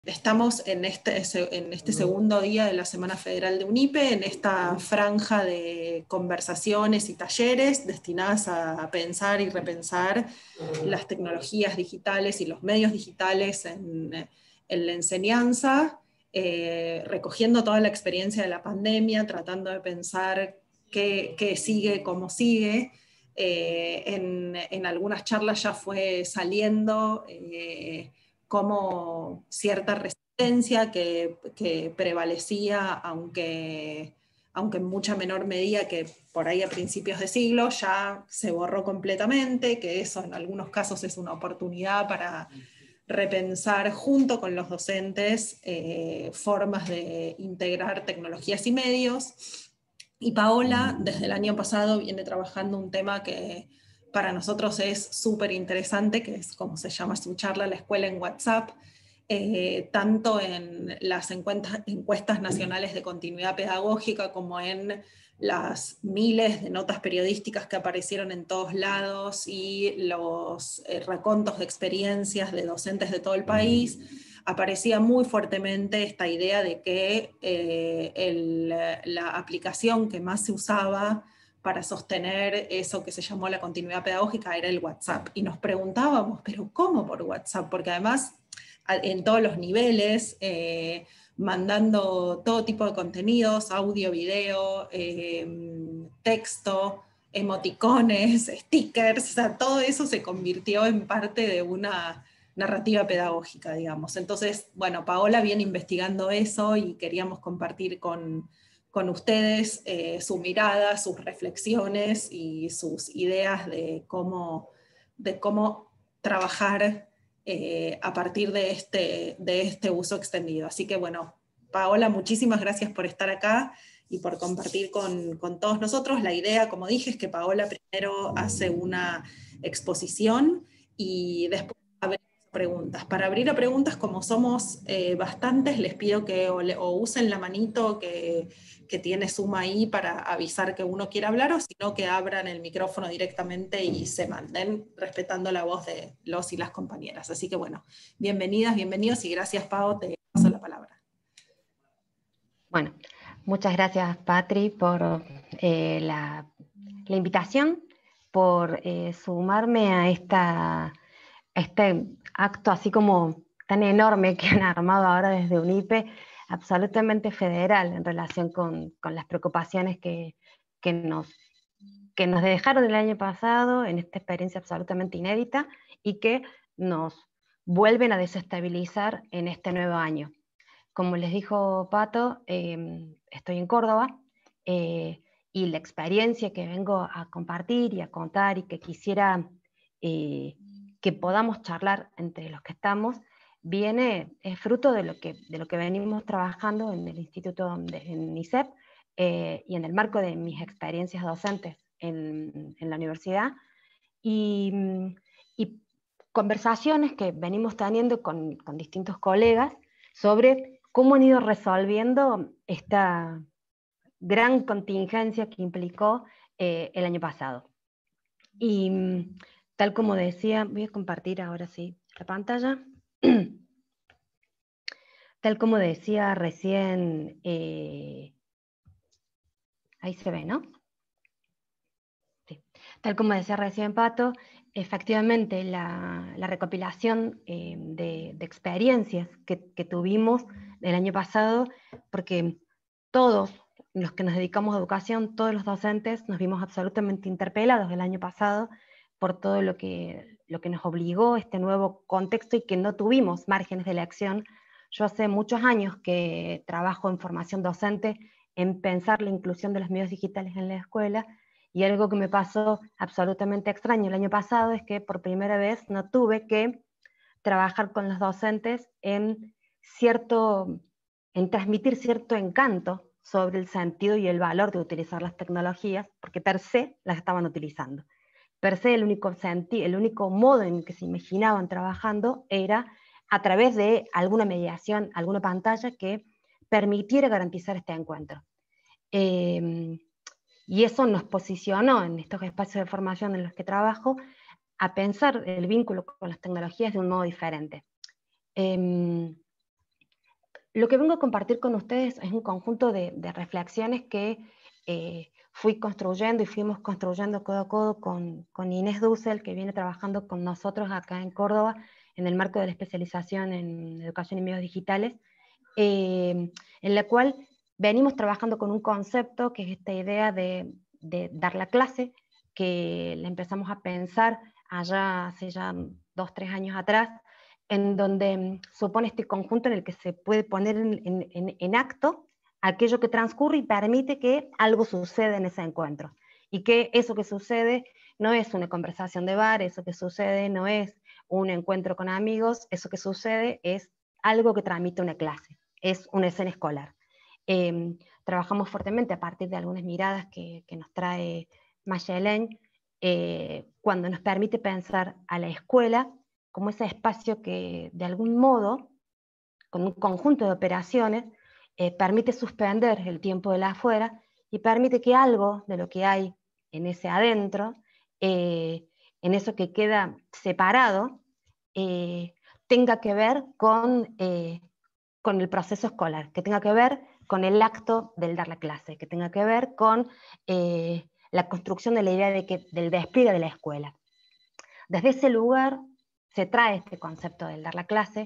Estamos en este segundo día de la Semana Federal de UNIPE, en esta franja de conversaciones y talleres destinadas a pensar y repensar las tecnologías digitales y los medios digitales en la enseñanza, recogiendo toda la experiencia de la pandemia, tratando de pensar qué sigue, cómo sigue. En algunas charlas ya fue saliendo como cierta resistencia que prevalecía, aunque en mucha menor medida que por ahí a principios de siglo, ya se borró completamente, que eso en algunos casos es una oportunidad para repensar junto con los docentes formas de integrar tecnologías y medios. Y Paola, desde el año pasado, viene trabajando un tema que para nosotros es súper interesante, que es como se llama su charla, la escuela en WhatsApp, tanto en las encuestas nacionales de continuidad pedagógica como en las miles de notas periodísticas que aparecieron en todos lados y los racontos de experiencias de docentes de todo el país. Aparecía muy fuertemente esta idea de que la aplicación que más se usaba para sostener eso que se llamó la continuidad pedagógica era el WhatsApp. Y nos preguntábamos, ¿pero cómo por WhatsApp? Porque además, en todos los niveles, mandando todo tipo de contenidos, audio, video, texto, emoticones, stickers, o sea, todo eso se convirtió en parte de una narrativa pedagógica, digamos. Entonces, bueno, Paola viene investigando eso y queríamos compartir con ustedes su mirada, sus reflexiones y sus ideas de cómo trabajar a partir de este uso extendido. Así que bueno, Paola, muchísimas gracias por estar acá y por compartir con todos nosotros. La idea, como dije, es que Paola primero hace una exposición y después preguntas. Para abrir a preguntas, como somos bastantes, les pido que o usen la manito que tiene Zoom ahí para avisar que uno quiere hablar, o si no, que abran el micrófono directamente y se manden, respetando la voz de los y las compañeras. Así que bueno, bienvenidas, bienvenidos, y gracias, Pau, te paso la palabra. Bueno, muchas gracias, Patri, por la invitación, por sumarme a este acto así como tan enorme que han armado ahora desde UNIPE, absolutamente federal en relación con las preocupaciones que nos dejaron el año pasado en esta experiencia absolutamente inédita y que nos vuelven a desestabilizar en este nuevo año. Como les dijo Pato, estoy en Córdoba y la experiencia que vengo a compartir y a contar y que quisiera que podamos charlar entre los que estamos, es fruto de lo que venimos trabajando en el Instituto, en ISEP, y en el marco de mis experiencias docentes en la universidad, y conversaciones que venimos teniendo con distintos colegas sobre cómo han ido resolviendo esta gran contingencia que implicó el año pasado. Y tal como decía, voy a compartir ahora sí la pantalla. Tal como decía recién, ahí se ve, ¿no? Sí. Tal como decía recién Pato, efectivamente la recopilación de experiencias que tuvimos el año pasado, porque todos los que nos dedicamos a educación, todos los docentes, nos vimos absolutamente interpelados el año pasado por todo lo que nos obligó este nuevo contexto y que no tuvimos márgenes de elección. Yo hace muchos años que trabajo en formación docente, en pensar la inclusión de los medios digitales en la escuela, y algo que me pasó absolutamente extraño el año pasado es que por primera vez no tuve que trabajar con los docentes en transmitir cierto encanto sobre el sentido y el valor de utilizar las tecnologías, porque per se las estaban utilizando. Per se el único modo en que se imaginaban trabajando era a través de alguna mediación, alguna pantalla que permitiera garantizar este encuentro. Y eso nos posicionó en estos espacios de formación en los que trabajo a pensar el vínculo con las tecnologías de un modo diferente. lo que vengo a compartir con ustedes es un conjunto de reflexiones que fui construyendo y fuimos construyendo codo a codo con Inés Dussel, que viene trabajando con nosotros acá en Córdoba, en el marco de la especialización en educación y medios digitales, en la cual venimos trabajando con un concepto que es esta idea de dar la clase, que la empezamos a pensar allá hace ya 2-3 años atrás, en donde supone este conjunto en el que se puede poner en acto aquello que transcurre y permite que algo suceda en ese encuentro. Y que eso que sucede no es una conversación de bar, eso que sucede no es un encuentro con amigos, eso que sucede es algo que transmite una clase, es una escena escolar. Trabajamos fuertemente a partir de algunas miradas que nos trae Mayelén, cuando nos permite pensar a la escuela como ese espacio que de algún modo, con un conjunto de operaciones, permite suspender el tiempo de la afuera y permite que algo de lo que hay en ese adentro, en eso que queda separado, tenga que ver con el proceso escolar, que tenga que ver con el acto del dar la clase, que tenga que ver con la construcción de la idea del despliegue de la escuela. Desde ese lugar se trae este concepto del dar la clase,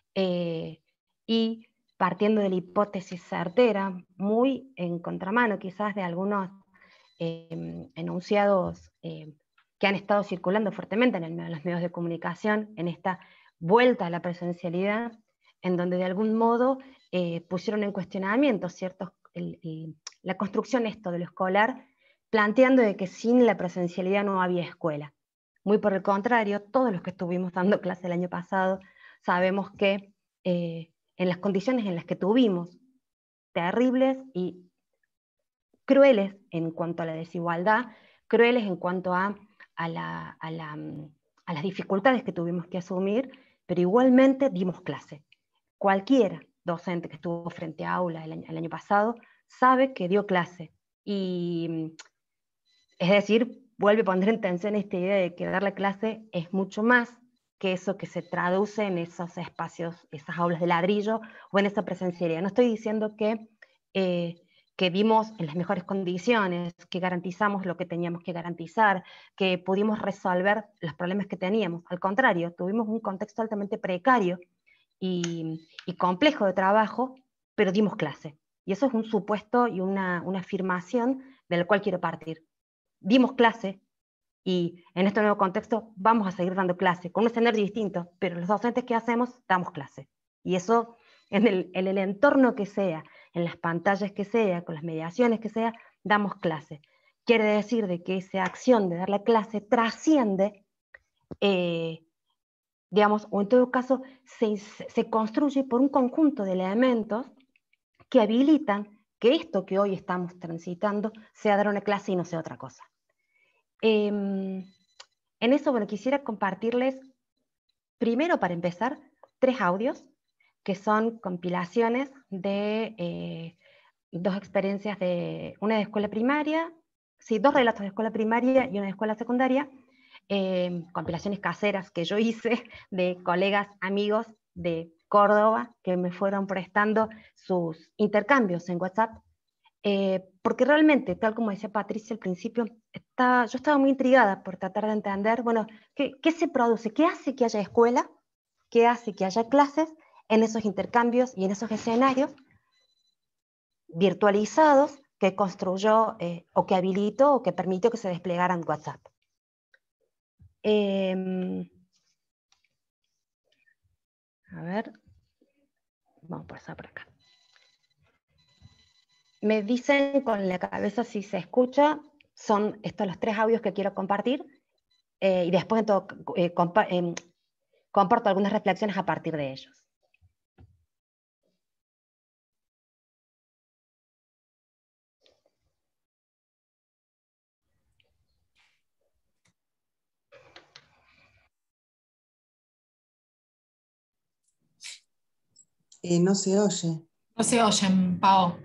y partiendo de la hipótesis certera, muy en contramano quizás de algunos enunciados que han estado circulando fuertemente en los medios de comunicación, en esta vuelta a la presencialidad, en donde de algún modo pusieron en cuestionamiento la construcción esto de lo escolar, planteando de que sin la presencialidad no había escuela. Muy por el contrario, todos los que estuvimos dando clase el año pasado sabemos que en las condiciones en las que tuvimos, terribles y crueles en cuanto a la desigualdad, crueles en cuanto a las dificultades que tuvimos que asumir, pero igualmente dimos clase. Cualquier docente que estuvo frente a aula el año pasado sabe que dio clase. Y es decir, vuelve a poner en tensión esta idea de que dar la clase es mucho más que eso que se traduce en esos espacios, esas aulas de ladrillo o en esa presencialidad. No estoy diciendo que vimos en las mejores condiciones, que garantizamos lo que teníamos que garantizar, que pudimos resolver los problemas que teníamos. Al contrario, tuvimos un contexto altamente precario y complejo de trabajo, pero dimos clase. Y eso es un supuesto y una afirmación del cual quiero partir. Dimos clase y en este nuevo contexto vamos a seguir dando clase, con un escenario distinto, pero los docentes que hacemos, damos clase. Y eso, en el entorno que sea, en las pantallas que sea, con las mediaciones que sea, damos clase. Quiere decir de que esa acción de dar la clase trasciende, digamos, o en todo caso, se construye por un conjunto de elementos que habilitan que esto que hoy estamos transitando sea dar una clase y no sea otra cosa. En eso, bueno, quisiera compartirles, primero para empezar, 3 audios que son compilaciones de 2 experiencias una de escuela primaria, sí, 2 relatos de escuela primaria y una de escuela secundaria, compilaciones caseras que yo hice de colegas, amigos de Córdoba que me fueron prestando sus intercambios en WhatsApp. Porque realmente, tal como decía Patricia al principio, yo estaba muy intrigada por tratar de entender, bueno, ¿qué se produce? ¿Qué hace que haya escuela? ¿Qué hace que haya clases en esos intercambios y en esos escenarios virtualizados que construyó o que habilitó o que permitió que se desplegaran WhatsApp? A ver, vamos a pasar por acá. Me dicen con la cabeza si se escucha. Son estos los 3 audios que quiero compartir, y después comparto algunas reflexiones a partir de ellos. No se oye. No se oyen, Pao.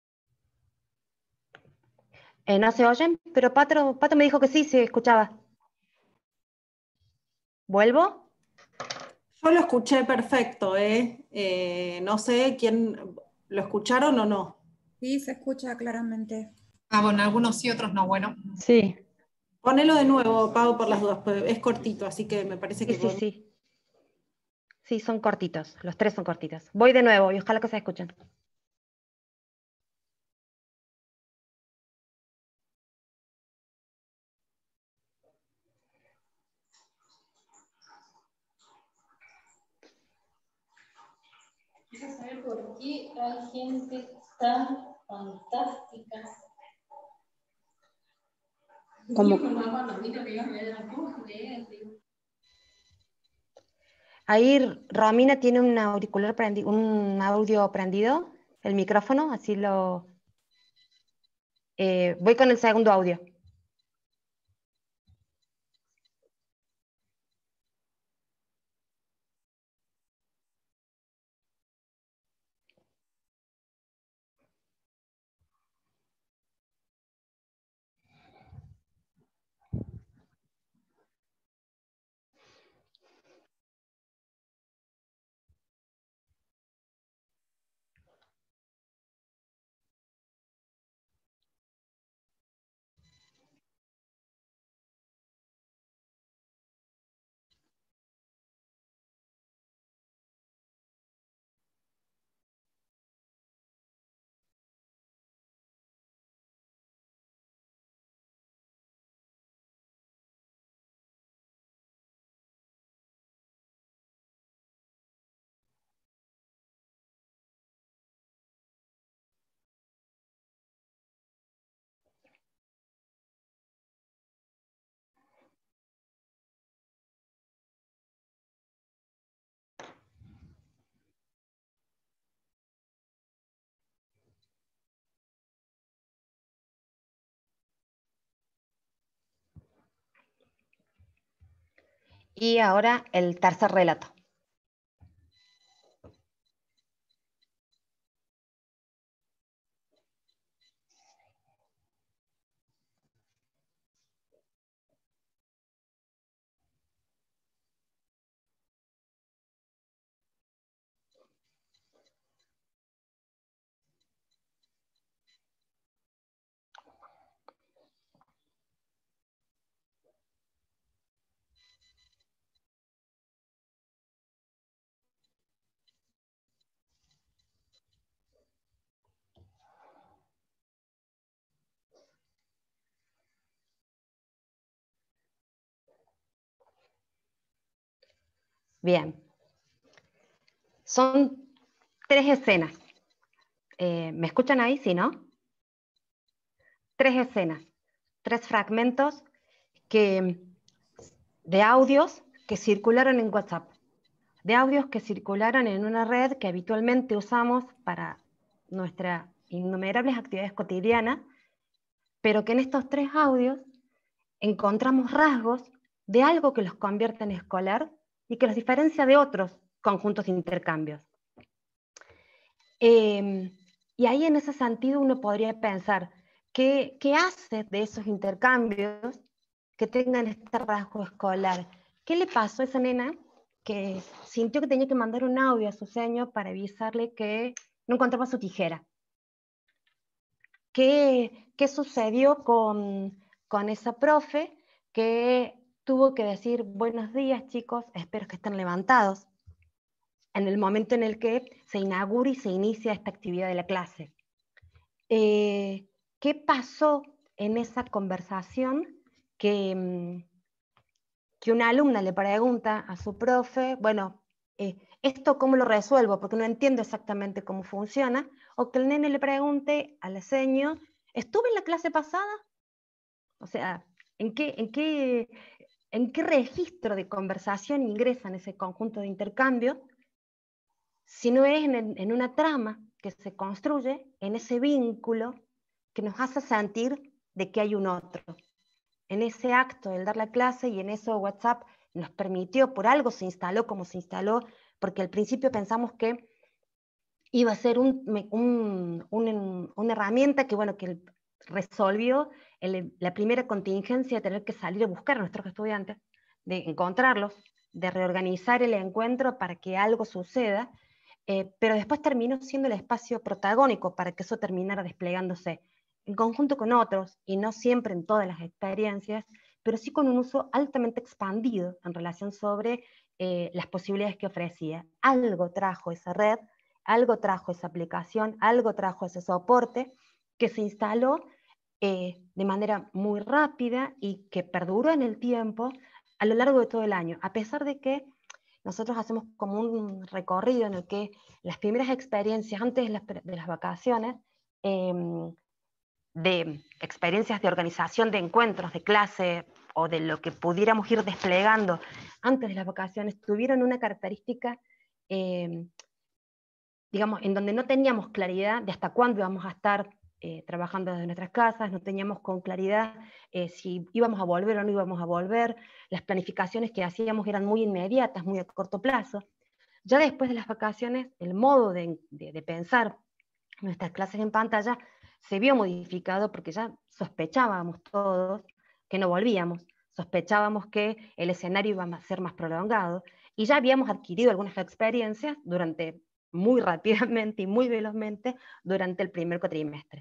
No se oyen, pero Pato me dijo que sí se escuchaba. ¿Vuelvo? Yo lo escuché perfecto, no sé quién, ¿lo escucharon o no? Sí, se escucha claramente. Ah, bueno, algunos sí, otros no. Bueno, Sí, Ponelo de nuevo, Pau, por las dudas, pues es cortito, así que me parece sí, que sí, podemos... sí. Sí, son cortitos, los tres son cortitos. Voy de nuevo y ojalá que se escuchen. Quiero saber por qué hay gente tan fantástica. Como Mi mamá cuando dijo que iba a leer la cruz, leer. ahí Romina tiene un un audio prendido, el micrófono, así lo... voy con el segundo audio. Y ahora el tercer relato. Bien. Son tres escenas. ¿Me escuchan ahí? Sí, ¿no? Tres escenas, tres fragmentos de audios que circularon en WhatsApp, de audios que circularon en una red que habitualmente usamos para nuestras innumerables actividades cotidianas, pero que en estos tres audios encontramos rasgos de algo que los convierte en escolar y que los diferencia de otros conjuntos de intercambios. Y ahí en ese sentido uno podría pensar, ¿qué hace de esos intercambios que tengan este rasgo escolar? ¿Qué le pasó a esa nena que sintió que tenía que mandar un audio a su seño para avisarle que no encontraba su tijera? ¿Qué sucedió con esa profe que tuvo que decir buenos días chicos, espero que estén levantados, en el momento en el que se inaugura y se inicia esta actividad de la clase? ¿Qué pasó en esa conversación que, que una alumna le pregunta a su profe, bueno, ¿esto cómo lo resuelvo? Porque no entiendo exactamente cómo funciona. O que el nene le pregunte al seño, ¿estuve en la clase pasada? O sea, ¿en qué registro de conversación ingresa en ese conjunto de intercambio? Si no es en una trama que se construye, en ese vínculo que nos hace sentir de que hay un otro. En ese acto del dar la clase y en eso WhatsApp nos permitió, por algo se instaló como se instaló, porque al principio pensamos que iba a ser una herramienta que, bueno, que resolvió la primera contingencia de tener que salir a buscar a nuestros estudiantes, de encontrarlos, de reorganizar el encuentro para que algo suceda, pero después terminó siendo el espacio protagónico para que eso terminara desplegándose en conjunto con otros, y no siempre en todas las experiencias, pero sí con un uso altamente expandido en relación sobre las posibilidades que ofrecía. Algo trajo esa red, algo trajo esa aplicación, algo trajo ese soporte que se instaló de manera muy rápida y que perduró en el tiempo a lo largo de todo el año, a pesar de que nosotros hacemos como un recorrido en el que las primeras experiencias antes de las vacaciones, de experiencias de organización de encuentros, de clase, o de lo que pudiéramos ir desplegando antes de las vacaciones, tuvieron una característica, digamos, en donde no teníamos claridad de hasta cuándo íbamos a estar trabajando desde nuestras casas, no teníamos con claridad si íbamos a volver o no íbamos a volver, las planificaciones que hacíamos eran muy inmediatas, muy a corto plazo. Ya después de las vacaciones, el modo de pensar nuestras clases en pantalla se vio modificado porque ya sospechábamos todos que no volvíamos, sospechábamos que el escenario iba a ser más prolongado, y ya habíamos adquirido algunas experiencias muy rápidamente y muy velozmente durante el primer cuatrimestre.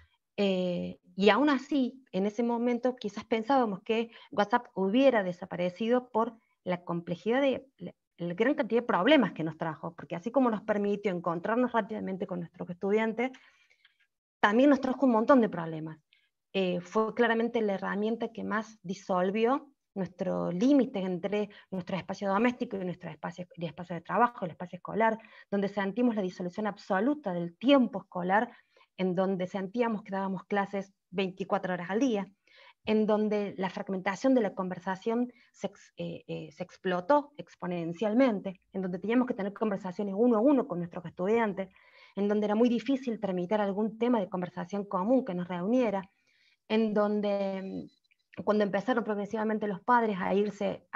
Y aún así, en ese momento quizás pensábamos que WhatsApp hubiera desaparecido por la complejidad la gran cantidad de problemas que nos trajo, porque así como nos permitió encontrarnos rápidamente con nuestros estudiantes, también nos trajo un montón de problemas. Fue claramente la herramienta que más disolvió nuestro límite entre nuestro espacio doméstico y nuestro espacio de trabajo, el espacio escolar, donde sentimos la disolución absoluta del tiempo escolar, en donde sentíamos que dábamos clases 24 horas al día, en donde la fragmentación de la conversación se explotó exponencialmente, en donde teníamos que tener conversaciones uno a uno con nuestros estudiantes, en donde era muy difícil tramitar algún tema de conversación común que nos reuniera, en donde cuando empezaron progresivamente los padres a irse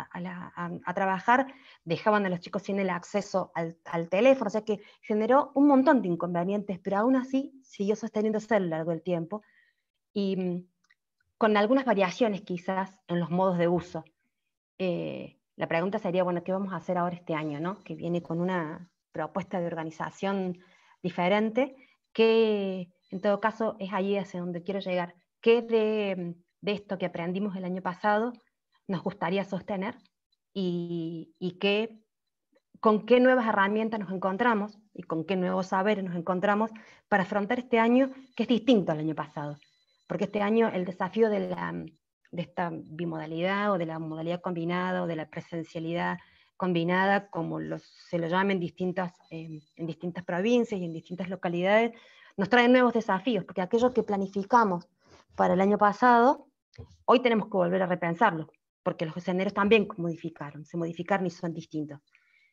a trabajar, dejaban a los chicos sin el acceso al teléfono, o sea que generó un montón de inconvenientes, pero aún así siguió sosteniéndose a lo largo del tiempo, y con algunas variaciones quizás en los modos de uso. La pregunta sería, bueno, ¿qué vamos a hacer ahora este año, ¿no? Que viene con una propuesta de organización diferente, que en todo caso es ahí hacia donde quiero llegar. ¿Qué de esto que aprendimos el año pasado nos gustaría sostener? Y con qué nuevas herramientas nos encontramos y con qué nuevos saberes nos encontramos para afrontar este año que es distinto al año pasado. Porque este año el desafío de esta bimodalidad o de la modalidad combinada o de la presencialidad combinada, como se lo llaman en distintas provincias y en distintas localidades, nos trae nuevos desafíos, porque aquello que planificamos para el año pasado, hoy tenemos que volver a repensarlo, porque los escenarios también se modificaron y son distintos.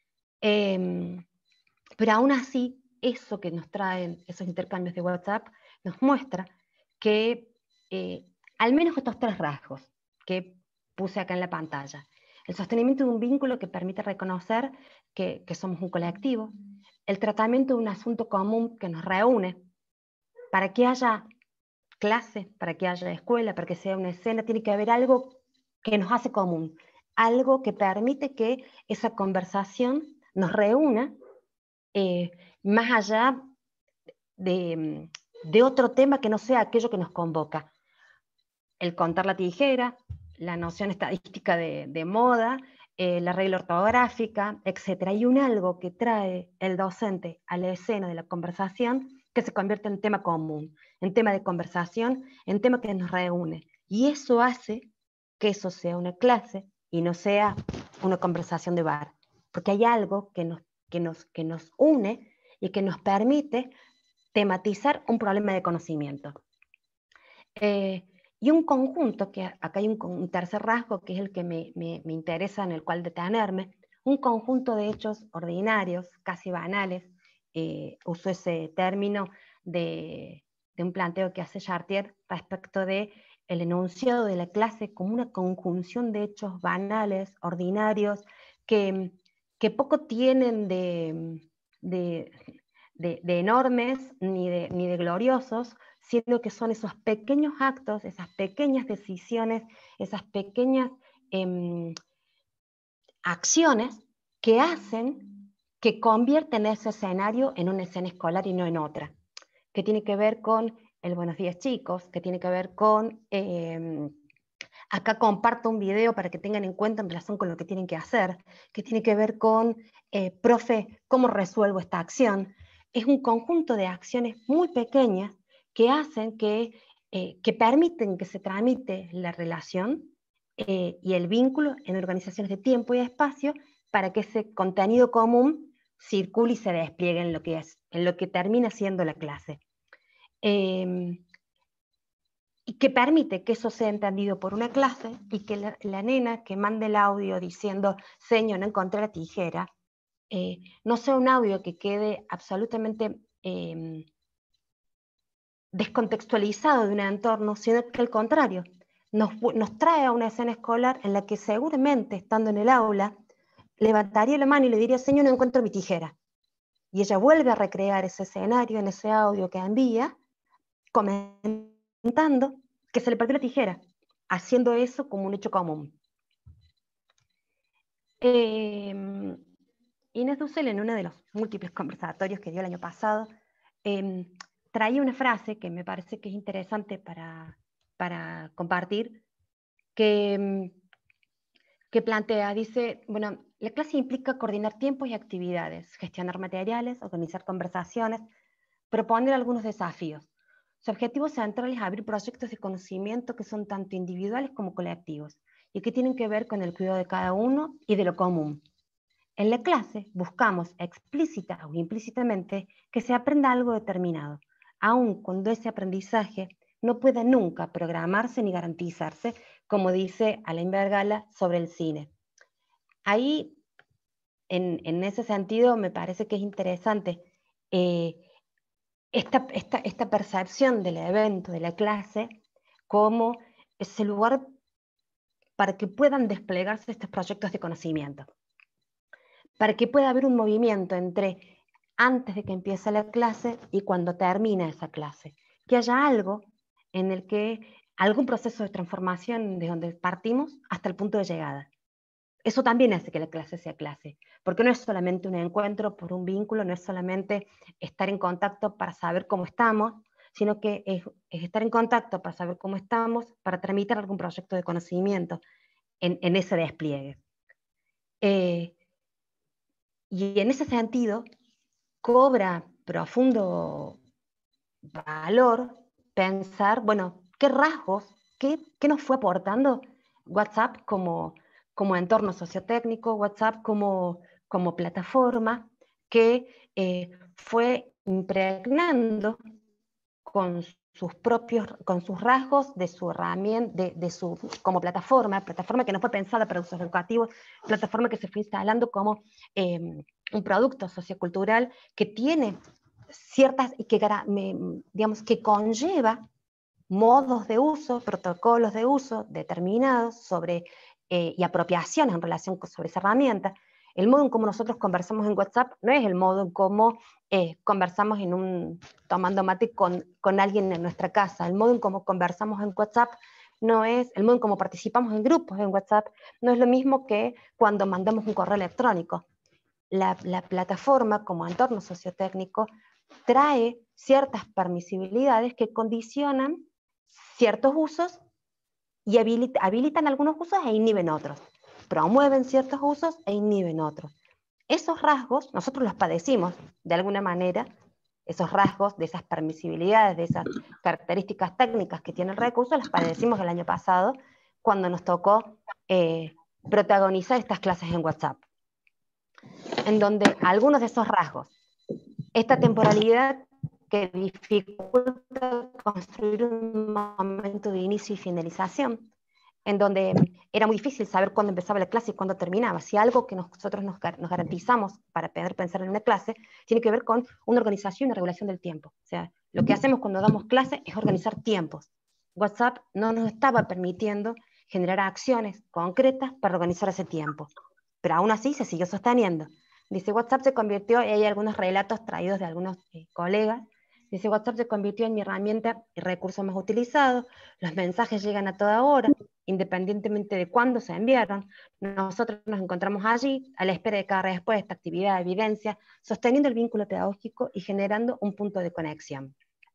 Pero aún así, eso que nos traen esos intercambios de WhatsApp nos muestra que al menos estos 3 rasgos que puse acá en la pantalla: el sostenimiento de un vínculo que permite reconocer que somos un colectivo, el tratamiento de un asunto común que nos reúne. Para que haya clase, para que haya escuela, para que sea una escena, tiene que haber algo que nos hace común, algo que permite que esa conversación nos reúna más allá de otro tema que no sea aquello que nos convoca. El contar la tijera, la noción estadística de moda, la regla ortográfica, etc. Hay algo que trae el docente a la escena de la conversación que se convierte en tema común, en tema de conversación, en tema que nos reúne. Y eso hace que eso sea una clase y no sea una conversación de bar. Porque hay algo que nos une y que nos permite tematizar un problema de conocimiento. Y un conjunto, que acá hay un tercer rasgo que es el que me interesa, en el cual detenerme, un conjunto de hechos ordinarios, casi banales, uso ese término de un planteo que hace Chartier respecto de el enunciado de la clase como una conjunción de hechos banales, ordinarios, que poco tienen de enormes ni de gloriosos, sino que son esos pequeños actos, esas pequeñas decisiones, esas pequeñas acciones que hacen que convierten ese escenario en una escena escolar y no en otra, que tiene que ver con el buenos días chicos, que tiene que ver con acá comparto un video para que tengan en cuenta en relación con lo que tienen que hacer, que tiene que ver con profe, ¿cómo resuelvo esta acción? Es un conjunto de acciones muy pequeñas que hacen que permiten que se tramite la relación y el vínculo en organizaciones de tiempo y espacio para que ese contenido común circule y se despliegue en lo que termina siendo la clase. Y que permite que eso sea entendido por una clase y que la nena que mande el audio diciendo, señor, no encontré la tijera, no sea un audio que quede absolutamente descontextualizado de un entorno, sino que al contrario, nos trae a una escena escolar en la que seguramente, estando en el aula, levantaría la mano y le diría, señor, no encuentro mi tijera. Y ella vuelve a recrear ese escenario en ese audio que envía, comentando que se le perdió la tijera, haciendo eso como un hecho común. Inés Dussel, en uno de los múltiples conversatorios que dio el año pasado, traía una frase que me parece que es interesante para compartir, que plantea, dice, bueno, la clase implica coordinar tiempos y actividades, gestionar materiales, organizar conversaciones, proponer algunos desafíos. Su objetivo central es abrir proyectos de conocimiento que son tanto individuales como colectivos y que tienen que ver con el cuidado de cada uno y de lo común. En la clase buscamos explícita o implícitamente que se aprenda algo determinado, aun cuando ese aprendizaje no pueda nunca programarse ni garantizarse, como dice Alain Bergala sobre el cine. Ahí, en ese sentido, me parece que es interesante esta percepción del evento, de la clase, como ese lugar para que puedan desplegarse estos proyectos de conocimiento, para que pueda haber un movimiento entre antes de que empiece la clase y cuando termina esa clase, que haya algo en el que algún proceso de transformación de donde partimos hasta el punto de llegada. Eso también hace que la clase sea clase, porque no es solamente un encuentro por un vínculo, no es solamente estar en contacto para saber cómo estamos, sino que es estar en contacto para saber cómo estamos, para tramitar algún proyecto de conocimiento en ese despliegue. Y en ese sentido, cobra profundo valor pensar, bueno, qué rasgos, qué nos fue aportando WhatsApp como entorno sociotécnico, WhatsApp como plataforma, que fue impregnando con sus rasgos de su herramienta, como plataforma que no fue pensada para usos educativos, plataforma que se fue instalando como un producto sociocultural que tiene ciertas, y que, digamos, que conlleva modos de uso, protocolos de uso determinados y apropiaciones en relación sobre esa herramienta. El modo en cómo nosotros conversamos en WhatsApp no es el modo en cómo conversamos tomando mate con alguien en nuestra casa. El modo en cómo conversamos en WhatsApp no es, el modo en cómo participamos en grupos en WhatsApp no es lo mismo que cuando mandamos un correo electrónico. La plataforma como entorno sociotécnico trae ciertas permisibilidades que condicionan ciertos usos y habilitan algunos usos e inhiben otros. Promueven ciertos usos e inhiben otros. Esos rasgos nosotros los padecimos de alguna manera, esos rasgos de esas permisibilidades, de esas características técnicas que tiene el recurso, las padecimos el año pasado cuando nos tocó protagonizar estas clases en WhatsApp, en donde algunos de esos rasgos, esta temporalidad que dificulta construir un momento de inicio y finalización, en donde era muy difícil saber cuándo empezaba la clase y cuándo terminaba. Si algo que nosotros nos garantizamos para poder pensar en una clase tiene que ver con una organización y una regulación del tiempo. O sea, lo que hacemos cuando damos clase es organizar tiempos. WhatsApp no nos estaba permitiendo generar acciones concretas para organizar ese tiempo, pero aún así se siguió sosteniendo. Dice, WhatsApp se convirtió, y hay algunos relatos traídos de algunos colegas, dice, WhatsApp se convirtió en mi herramienta y recurso más utilizado, los mensajes llegan a toda hora, independientemente de cuándo se enviaron. Nosotros nos encontramos allí, a la espera de cada respuesta, actividad, evidencia, sosteniendo el vínculo pedagógico y generando un punto de conexión.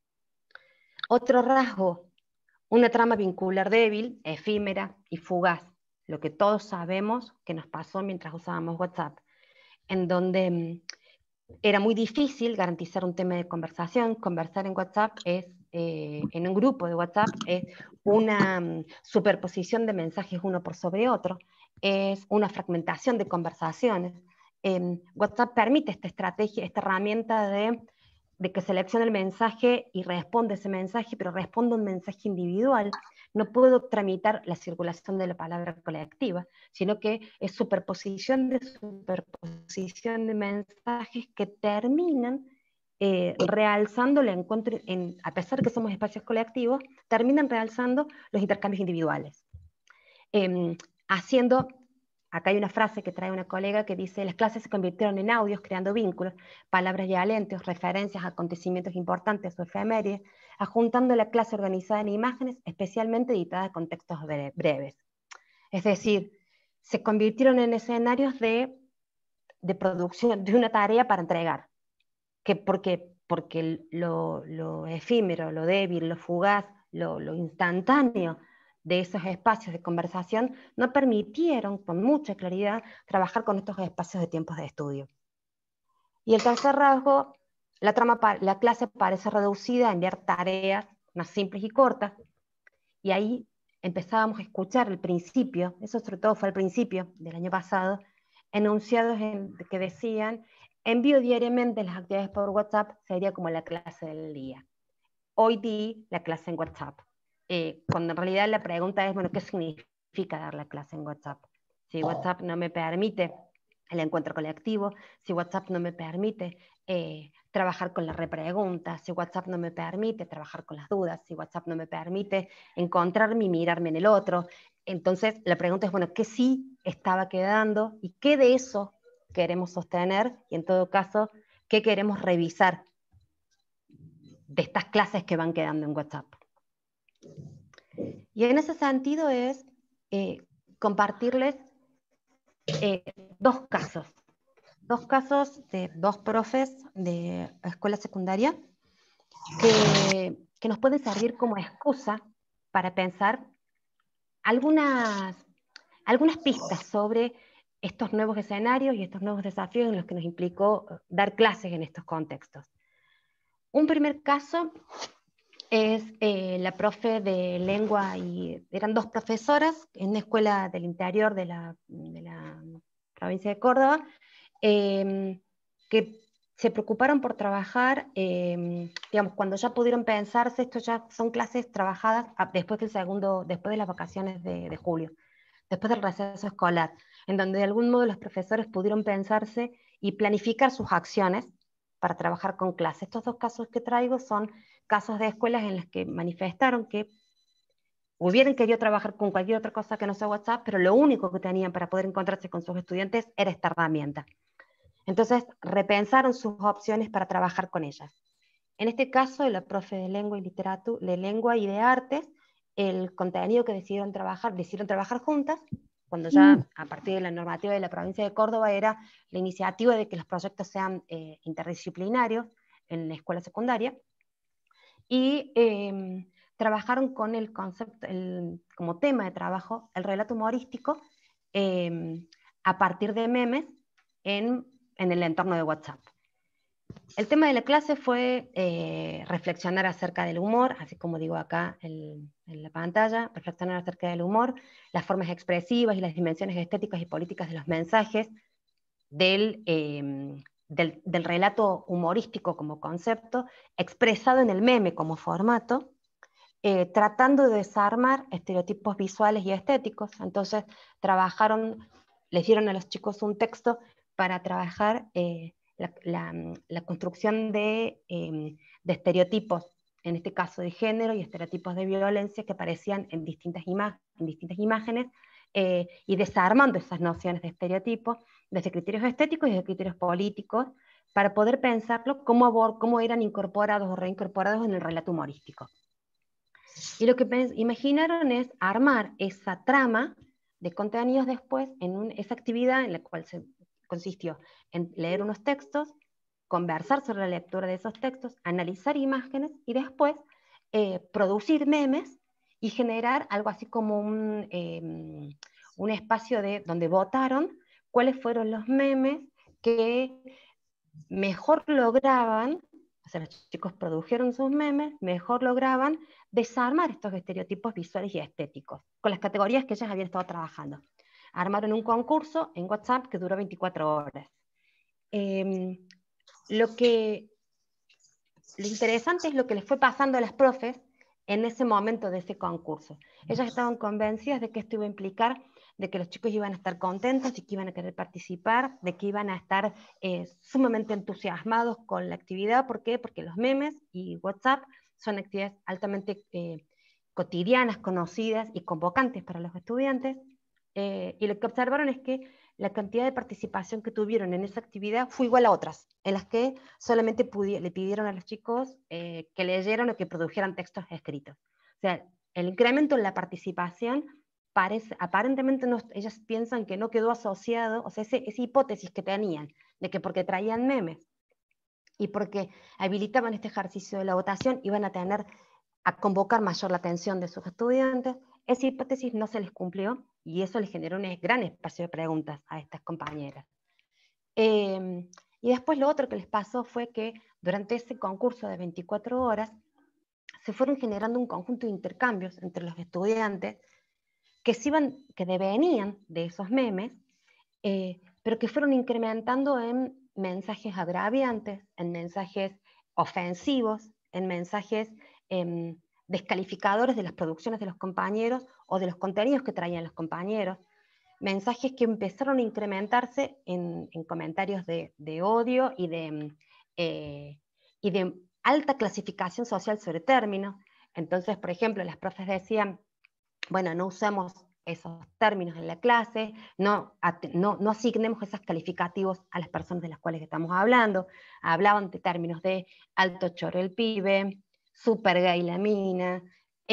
Otro rasgo, una trama vincular débil, efímera y fugaz, lo que todos sabemos que nos pasó mientras usábamos WhatsApp, en donde era muy difícil garantizar un tema de conversación. Conversar en WhatsApp es, en un grupo de WhatsApp, es una superposición de mensajes uno por sobre otro, es una fragmentación de conversaciones. WhatsApp permite esta estrategia, esta herramienta de que seleccione el mensaje y responde ese mensaje, pero responde un mensaje individual. No puedo tramitar la circulación de la palabra colectiva, sino que es superposición de mensajes que terminan realzando el encuentro, a pesar de que somos espacios colectivos, terminan realzando los intercambios individuales. Haciendo, acá hay una frase que trae una colega que dice: las clases se convirtieron en audios creando vínculos, palabras y alentos, referencias a acontecimientos importantes o efemérides, adjuntando la clase organizada en imágenes especialmente editadas en contextos breves. Es decir, se convirtieron en escenarios de producción de una tarea para entregar, porque lo efímero, lo débil, lo fugaz, lo instantáneo de esos espacios de conversación no permitieron con mucha claridad trabajar con estos espacios de tiempos de estudio. Y el tercer rasgo, la clase parece reducida a enviar tareas más simples y cortas, y ahí empezábamos a escuchar el principio, eso sobre todo fue al principio del año pasado, enunciados que decían: envío diariamente las actividades por WhatsApp, sería como la clase del día. Hoy di la clase en WhatsApp. Cuando en realidad la pregunta es, bueno, ¿qué significa dar la clase en WhatsApp? Si WhatsApp no me permite el encuentro colectivo, si WhatsApp no me permite trabajar con la repregunta, si WhatsApp no me permite trabajar con las dudas, si WhatsApp no me permite encontrarme y mirarme en el otro. Entonces la pregunta es, bueno, ¿qué sí estaba quedando y qué de eso queremos sostener? Y en todo caso, ¿qué queremos revisar de estas clases que van quedando en WhatsApp? Y en ese sentido es compartirles dos casos de dos profes de escuela secundaria que nos pueden servir como excusa para pensar algunas pistas sobre estos nuevos escenarios y estos nuevos desafíos en los que nos implicó dar clases en estos contextos. Un primer caso es la profe de lengua, y eran dos profesoras en una escuela del interior de la provincia de Córdoba, que se preocuparon por trabajar, digamos, cuando ya pudieron pensarse, esto ya son clases trabajadas después de las vacaciones de julio, después del receso escolar, en donde de algún modo los profesores pudieron pensarse y planificar sus acciones para trabajar con clases. Estos dos casos que traigo son casos de escuelas en las que manifestaron que hubieran querido trabajar con cualquier otra cosa que no sea WhatsApp, pero lo único que tenían para poder encontrarse con sus estudiantes era esta herramienta. Entonces repensaron sus opciones para trabajar con ellas. En este caso, la profe de lengua y literatura, de lengua y de artes, el contenido que decidieron trabajar juntas, cuando ya a partir de la normativa de la provincia de Córdoba era la iniciativa de que los proyectos sean interdisciplinarios en la escuela secundaria, y trabajaron con el concepto, como tema de trabajo, el relato humorístico a partir de memes en el entorno de WhatsApp. El tema de la clase fue reflexionar acerca del humor, así como digo acá en la pantalla, reflexionar acerca del humor, las formas expresivas y las dimensiones estéticas y políticas de los mensajes, del relato humorístico como concepto, expresado en el meme como formato, tratando de desarmar estereotipos visuales y estéticos. Entonces les dieron a los chicos un texto para trabajar la construcción de estereotipos, en este caso de género, y estereotipos de violencia que aparecían en distintas imágenes, y desarmando esas nociones de estereotipos desde criterios estéticos y desde criterios políticos, para poder pensarlo cómo eran incorporados o reincorporados en el relato humorístico. Y lo que imaginaron es armar esa trama de contenidos después en esa actividad en la cual consistió en leer unos textos, conversar sobre la lectura de esos textos, analizar imágenes y después producir memes y generar algo así como un espacio donde votaron cuáles fueron los memes que mejor lograban, o sea, los chicos produjeron sus memes, mejor lograban desarmar estos estereotipos visuales y estéticos, con las categorías que ellas habían estado trabajando. Armaron un concurso en WhatsApp que duró 24 horas. Lo interesante es lo que les fue pasando a las profes en ese momento de ese concurso. Ellas estaban convencidas de que esto iba a implicar de que los chicos iban a estar contentos y que iban a querer participar, de que iban a estar sumamente entusiasmados con la actividad. ¿Por qué? Porque los memes y WhatsApp son actividades altamente cotidianas, conocidas y convocantes para los estudiantes. Y lo que observaron es que la cantidad de participación que tuvieron en esa actividad fue igual a otras, en las que solamente le pidieron a los chicos que leyeran o que produjeran textos escritos. O sea, el incremento en la participación aparentemente ellas piensan que no quedó asociado, o sea, esa hipótesis que tenían, de que porque traían memes y porque habilitaban este ejercicio de la votación iban a convocar mayor la atención de sus estudiantes, esa hipótesis no se les cumplió y eso les generó un gran espacio de preguntas a estas compañeras. Y después lo otro que les pasó fue que durante ese concurso de 24 horas se fueron generando un conjunto de intercambios entre los estudiantes que devenían de esos memes, pero que fueron incrementando en mensajes agraviantes, en mensajes ofensivos, en mensajes descalificadores de las producciones de los compañeros o de los contenidos que traían los compañeros, mensajes que empezaron a incrementarse en comentarios de odio y de alta clasificación social sobre términos. Entonces, por ejemplo, las profes decían, bueno, no usemos esos términos en la clase, no asignemos esos calificativos a las personas de las cuales estamos hablando. Hablaban de términos de alto choro el pibe, super gay la mina,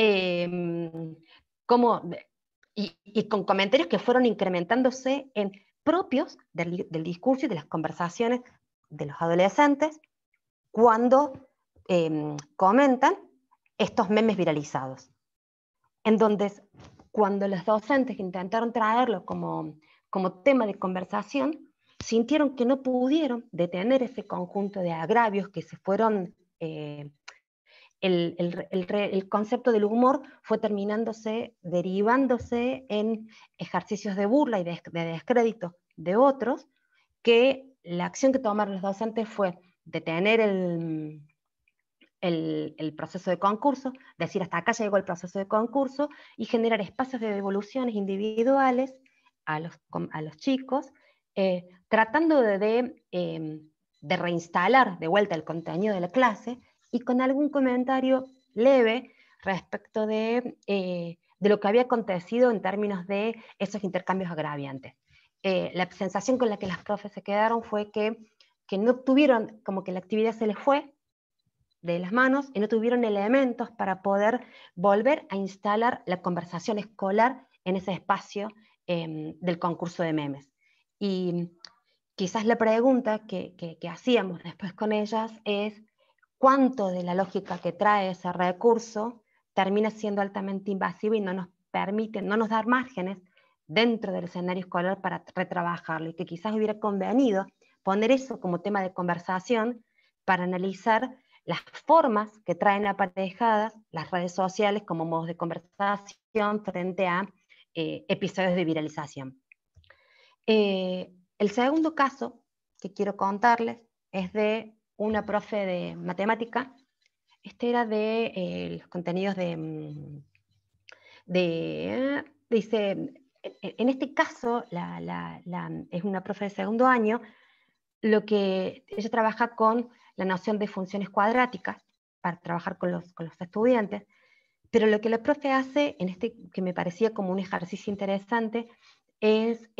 y con comentarios que fueron incrementándose en propios del discurso y de las conversaciones de los adolescentes cuando comentan estos memes viralizados. En donde cuando los docentes intentaron traerlo como tema de conversación, sintieron que no pudieron detener ese conjunto de agravios que se fueron, el concepto del humor fue derivándose en ejercicios de burla y de descrédito de otros, que la acción que tomaron los docentes fue detener el proceso de concurso, decir hasta acá llegó el proceso de concurso y generar espacios de devoluciones individuales a los chicos, tratando de reinstalar de vuelta el contenido de la clase y con algún comentario leve respecto de lo que había acontecido en términos de esos intercambios agraviantes. La sensación con la que las profes se quedaron fue que no tuvieron, como que la actividad se les fue de las manos y no tuvieron elementos para poder volver a instalar la conversación escolar en ese espacio del concurso de memes. Y quizás la pregunta que hacíamos después con ellas es cuánto de la lógica que trae ese recurso termina siendo altamente invasivo y no nos permite, no nos da márgenes dentro del escenario escolar para retrabajarlo, y que quizás hubiera convenido poner eso como tema de conversación para analizar las formas que traen aparejadas las redes sociales como modos de conversación frente a episodios de viralización. El segundo caso que quiero contarles es de una profe de matemática. Este era de los contenidos dice, en este caso es una profe de segundo año, ella trabaja con la noción de funciones cuadráticas para trabajar con los estudiantes, pero lo que la profe hace, que me parecía como un ejercicio interesante, es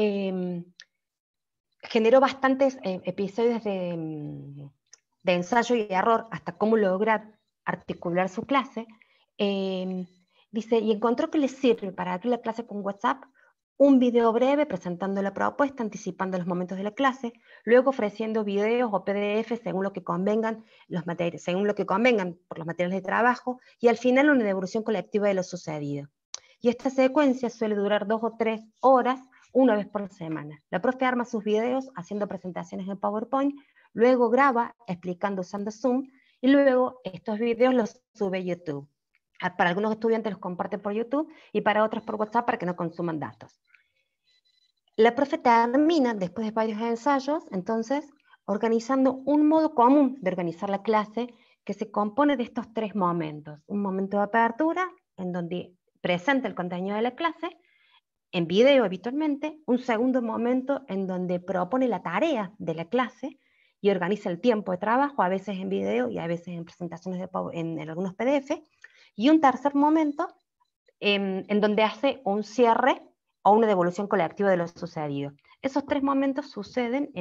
generó bastantes episodios de ensayo y error hasta cómo lograr articular su clase Dice, y encontró que le sirve para abrir la clase con WhatsApp un video breve presentando la propuesta, anticipando los momentos de la clase, luego ofreciendo videos o PDF según lo que convengan, según lo que convengan por los materiales de trabajo, y al final una devolución colectiva de lo sucedido. Y esta secuencia suele durar 2 o 3 horas, una vez por semana. La profe arma sus videos haciendo presentaciones en PowerPoint, luego graba explicando usando Zoom, y luego estos videos los sube a YouTube. Para algunos estudiantes los comparte por YouTube y para otros por WhatsApp para que no consuman datos. La profe termina, después de varios ensayos, entonces, organizando un modo común de organizar la clase que se compone de estos 3 momentos. Un momento de apertura, en donde presenta el contenido de la clase, en video habitualmente, un segundo momento en donde propone la tarea de la clase y organiza el tiempo de trabajo, a veces en video y a veces en presentaciones en algunos PDF, y un tercer momento en donde hace un cierre o una devolución colectiva de lo sucedido. Esos 3 momentos sucedieron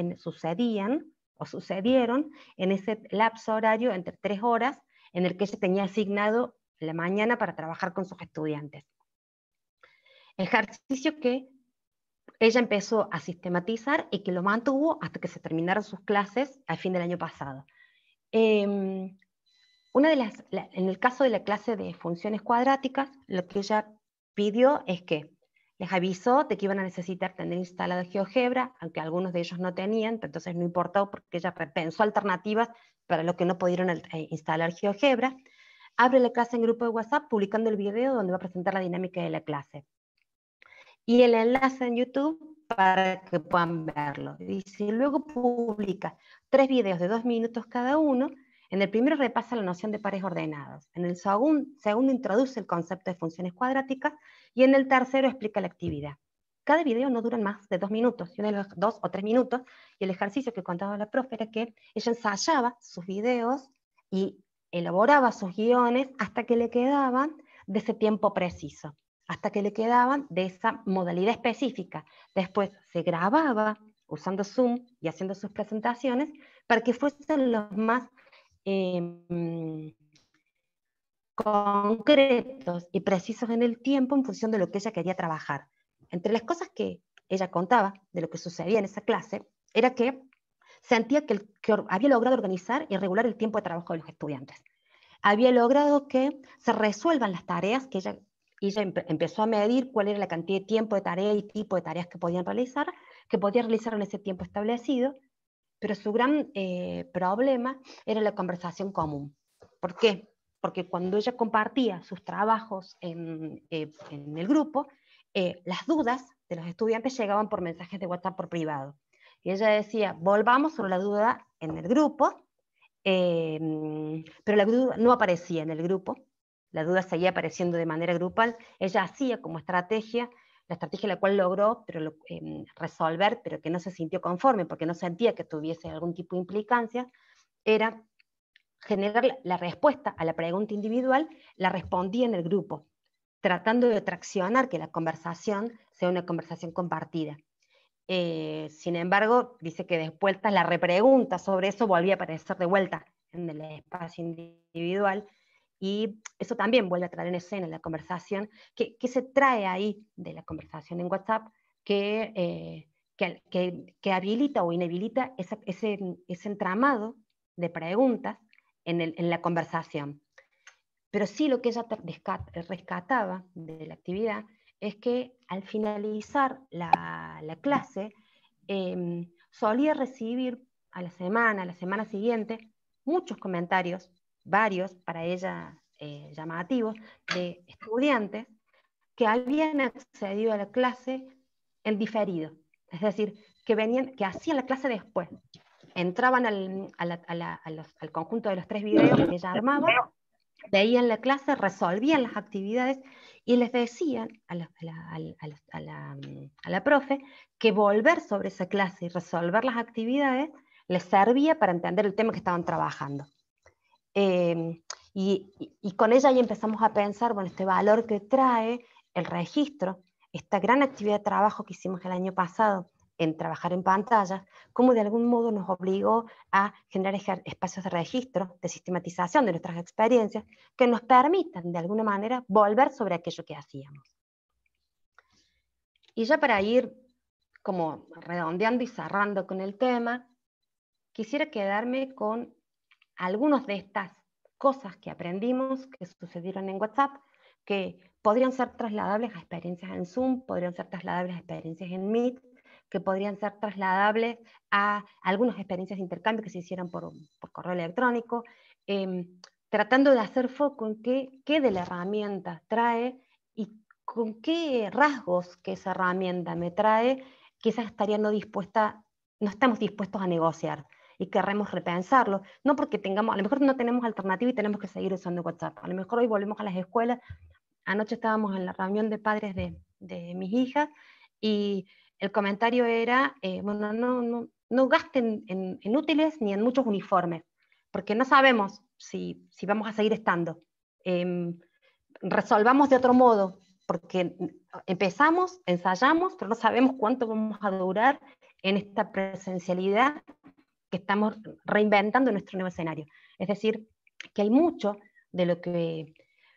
en ese lapso horario entre 3 horas en el que se tenía asignado la mañana para trabajar con sus estudiantes. Ejercicio que ella empezó a sistematizar y que lo mantuvo hasta que se terminaron sus clases al fin del año pasado. En el caso de la clase de funciones cuadráticas, lo que ella pidió es que les avisó de que iban a necesitar tener instalado GeoGebra, aunque algunos de ellos no tenían, pero entonces no importó porque ella pensó alternativas para los que no pudieron instalar GeoGebra. Abre la clase en grupo de WhatsApp publicando el video donde va a presentar la dinámica de la clase. Y el enlace en YouTube para que puedan verlo. Dice, luego publica 3 videos de 2 minutos cada uno. En el primero repasa la noción de pares ordenados, en el segundo introduce el concepto de funciones cuadráticas y en el tercero explica la actividad. Cada video no dura más de 2 minutos, y uno de los 2 o 3 minutos, y el ejercicio que contaba la profe era que ella ensayaba sus videos y elaboraba sus guiones hasta que le quedaban de ese tiempo preciso, hasta que le quedaban de esa modalidad específica. Después se grababa usando Zoom y haciendo sus presentaciones para que fuesen los más concretos y precisos en el tiempo en función de lo que ella quería trabajar. Entre las cosas que ella contaba de lo que sucedía en esa clase, era que sentía que había logrado organizar y regular el tiempo de trabajo de los estudiantes. Había logrado que se resuelvan las tareas que ella empezó a medir cuál era la cantidad de tiempo de tarea y tipo de tareas que podían realizar en ese tiempo establecido, pero su gran problema era la conversación común. ¿Por qué? Porque cuando ella compartía sus trabajos en el grupo, las dudas de los estudiantes llegaban por mensajes de WhatsApp por privado. Y ella decía, volvamos sobre la duda en el grupo, pero la duda no aparecía en el grupo, la duda seguía apareciendo de manera grupal. Ella hacía como estrategia, la estrategia la cual logró resolver, pero que no se sintió conforme, porque no sentía que tuviese algún tipo de implicancia, era generar la respuesta a la pregunta individual, la respondía en el grupo, tratando de traccionar que la conversación sea una conversación compartida. Sin embargo, dice que después la repregunta sobre eso volvía a aparecer de vuelta en el espacio individual, y eso también vuelve a traer en escena la conversación, que se trae ahí de la conversación en WhatsApp, que habilita o inhabilita ese entramado de preguntas en la conversación. Pero sí, lo que ella rescataba de la actividad es que al finalizar la clase solía recibir a la semana siguiente, muchos comentarios, varios para ella llamativos, de estudiantes que habían accedido a la clase en diferido, es decir, que hacían la clase después, entraban al conjunto de los 3 videos que ella armaba, veían la clase, resolvían las actividades y les decían a la profe que volver sobre esa clase y resolver las actividades les servía para entender el tema que estaban trabajando. Y con ella ya empezamos a pensar, bueno, este valor que trae el registro, esta gran actividad de trabajo que hicimos el año pasado en trabajar en pantallas, cómo de algún modo nos obligó a generar espacios de registro, de sistematización de nuestras experiencias, que nos permitan de alguna manera volver sobre aquello que hacíamos. Y ya para ir como redondeando y cerrando con el tema, quisiera quedarme con algunas de estas cosas que aprendimos, que sucedieron en WhatsApp, que podrían ser trasladables a experiencias en Zoom, podrían ser trasladables a experiencias en Meet, que podrían ser trasladables a algunas experiencias de intercambio que se hicieron por correo electrónico, tratando de hacer foco en qué de la herramienta trae y con qué rasgos que esa herramienta me trae, quizás estaría no estamos dispuestos a negociar y querremos repensarlo, no porque tengamos, a lo mejor no tenemos alternativa y tenemos que seguir usando WhatsApp, a lo mejor hoy volvemos a las escuelas. Anoche estábamos en la reunión de padres de mis hijas y el comentario era, bueno, no gasten en útiles ni en muchos uniformes, porque no sabemos si vamos a seguir estando. Resolvamos de otro modo, porque empezamos, ensayamos, pero no sabemos cuánto vamos a durar en esta presencialidad que estamos reinventando nuestro nuevo escenario. Es decir, que hay mucho de lo que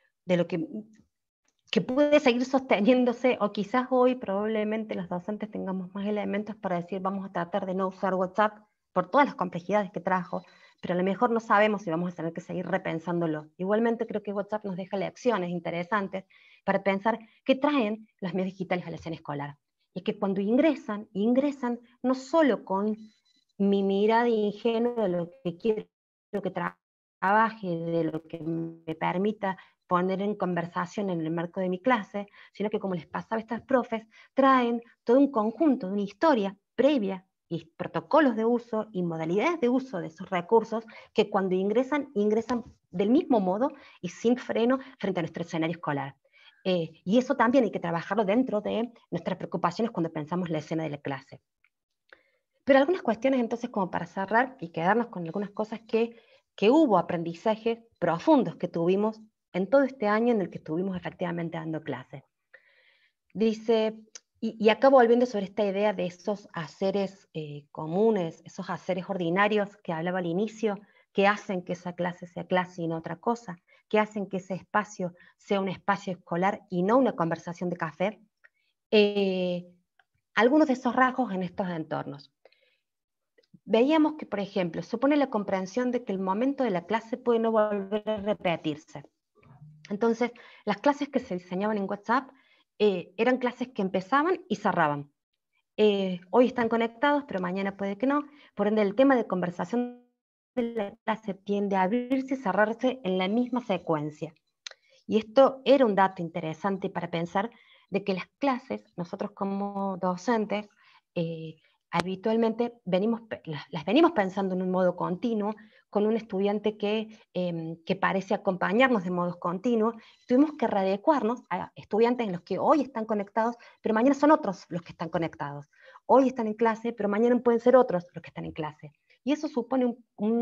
puede seguir sosteniéndose, o quizás hoy probablemente los docentes tengamos más elementos para decir vamos a tratar de no usar WhatsApp por todas las complejidades que trajo, pero a lo mejor no sabemos si vamos a tener que seguir repensándolo. Igualmente creo que WhatsApp nos deja lecciones interesantes para pensar qué traen los medios digitales a la escena escolar. Y que cuando ingresan no solo con mi mirada ingenua de lo que quiero que trabaje, de lo que me permita poner en conversación en el marco de mi clase, sino que como les pasaba a estas profes, traen todo un conjunto de una historia previa y protocolos de uso y modalidades de uso de esos recursos que cuando ingresan del mismo modo y sin freno frente a nuestro escenario escolar. Y eso también hay que trabajarlo dentro de nuestras preocupaciones cuando pensamos la escena de la clase. Pero algunas cuestiones entonces como para cerrar y quedarnos con algunas cosas que hubo aprendizajes profundos que tuvimos en todo este año en el que estuvimos efectivamente dando clases. Dice, y acá volviendo sobre esta idea de esos haceres comunes, esos haceres ordinarios que hablaba al inicio, que hacen que esa clase sea clase y no otra cosa, que hacen que ese espacio sea un espacio escolar y no una conversación de café, algunos de esos rasgos en estos entornos. Veíamos que, por ejemplo, supone la comprensión de que el momento de la clase puede no volver a repetirse. Entonces, las clases que se diseñaban en WhatsApp eran clases que empezaban y cerraban. Hoy están conectados, pero mañana puede que no. Por ende, el tema de conversación de la clase tiende a abrirse y cerrarse en la misma secuencia. Y esto era un dato interesante para pensar de que las clases, nosotros como docentes, habitualmente las venimos pensando en un modo continuo, con un estudiante que parece acompañarnos de modos continuos. Tuvimos que readecuarnos a estudiantes en los que hoy están conectados, pero mañana son otros los que están conectados. Hoy están en clase, pero mañana pueden ser otros los que están en clase. Y eso supone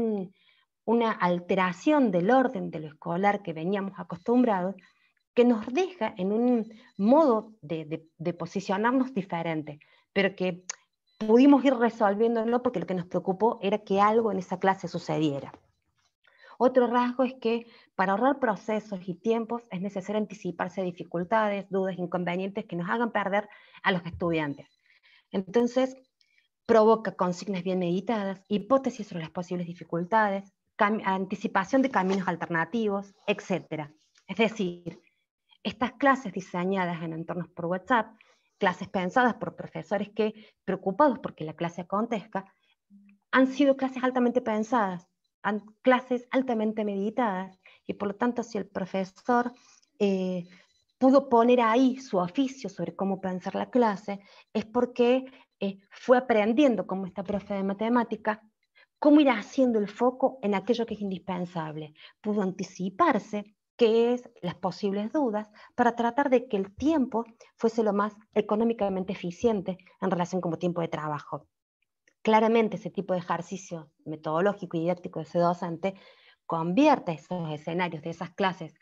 una alteración del orden de lo escolar que veníamos acostumbrados, que nos deja en un modo de posicionarnos diferente, pero que pudimos ir resolviéndolo porque lo que nos preocupó era que algo en esa clase sucediera. Otro rasgo es que para ahorrar procesos y tiempos es necesario anticiparse a dificultades, dudas, inconvenientes que nos hagan perder a los estudiantes. Entonces, provoca consignas bien meditadas, hipótesis sobre las posibles dificultades, anticipación de caminos alternativos, etc. Es decir, estas clases diseñadas en entornos por WhatsApp, clases pensadas por profesores que, preocupados porque la clase acontezca, han sido clases altamente pensadas, clases altamente meditadas, y por lo tanto si el profesor pudo poner ahí su oficio sobre cómo pensar la clase, es porque fue aprendiendo, como esta profe de matemática, cómo ir haciendo el foco en aquello que es indispensable. Pudo anticiparse qué es las posibles dudas para tratar de que el tiempo fuese lo más económicamente eficiente en relación como tiempo de trabajo. Claramente ese tipo de ejercicio metodológico y didáctico de ese docente convierte esos escenarios de esas clases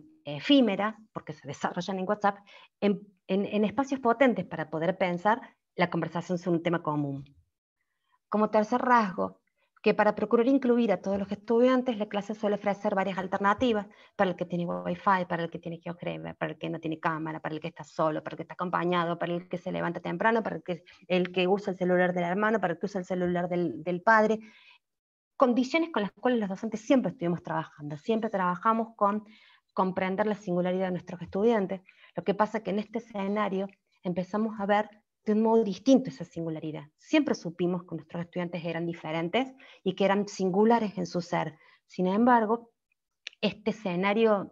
efímeras, porque se desarrollan en WhatsApp, en espacios potentes para poder pensar la conversación sobre un tema común. Como tercer rasgo, que para procurar incluir a todos los estudiantes, la clase suele ofrecer varias alternativas para el que tiene Wi-Fi, para el que tiene GeoGebra, para el que no tiene cámara, para el que está solo, para el que está acompañado, para el que se levanta temprano, para el que usa el celular del hermano, para el que usa el celular del padre. Condiciones con las cuales los docentes siempre estuvimos trabajando, siempre trabajamos con comprender la singularidad de nuestros estudiantes. Lo que pasa es que en este escenario empezamos a ver de un modo distinto esa singularidad. Siempre supimos que nuestros estudiantes eran diferentes y que eran singulares en su ser. Sin embargo, este escenario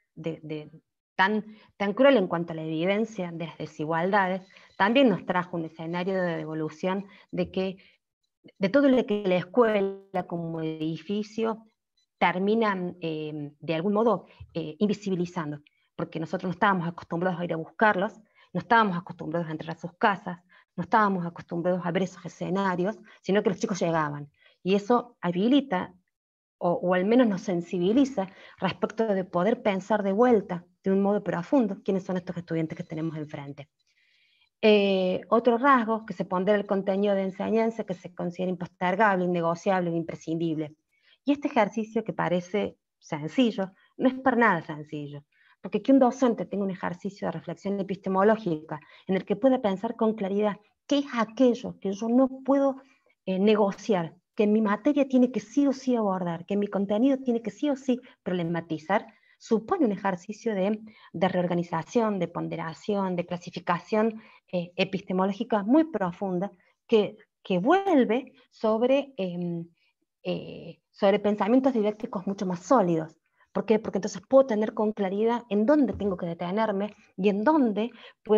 tan cruel en cuanto a la evidencia de las desigualdades, también nos trajo un escenario de devolución de todo lo que la escuela como edificio termina de algún modo invisibilizando, porque nosotros no estábamos acostumbrados a ir a buscarlos, no estábamos acostumbrados a entrar a sus casas, no estábamos acostumbrados a ver esos escenarios, sino que los chicos llegaban. Y eso habilita, o al menos nos sensibiliza, respecto de poder pensar de vuelta, de un modo profundo, quiénes son estos estudiantes que tenemos enfrente. Otro rasgo, que se pondera el contenido de enseñanza que se considera impostergable, innegociable, imprescindible. Y este ejercicio que parece sencillo, no es para nada sencillo, porque que un docente tenga un ejercicio de reflexión epistemológica en el que pueda pensar con claridad qué es aquello que yo no puedo negociar, que mi materia tiene que sí o sí abordar, que mi contenido tiene que sí o sí problematizar, supone un ejercicio de reorganización, de ponderación, de clasificación epistemológica muy profunda que vuelve sobre pensamientos didácticos mucho más sólidos. ¿Por qué? Porque entonces puedo tener con claridad en dónde tengo que detenerme y en dónde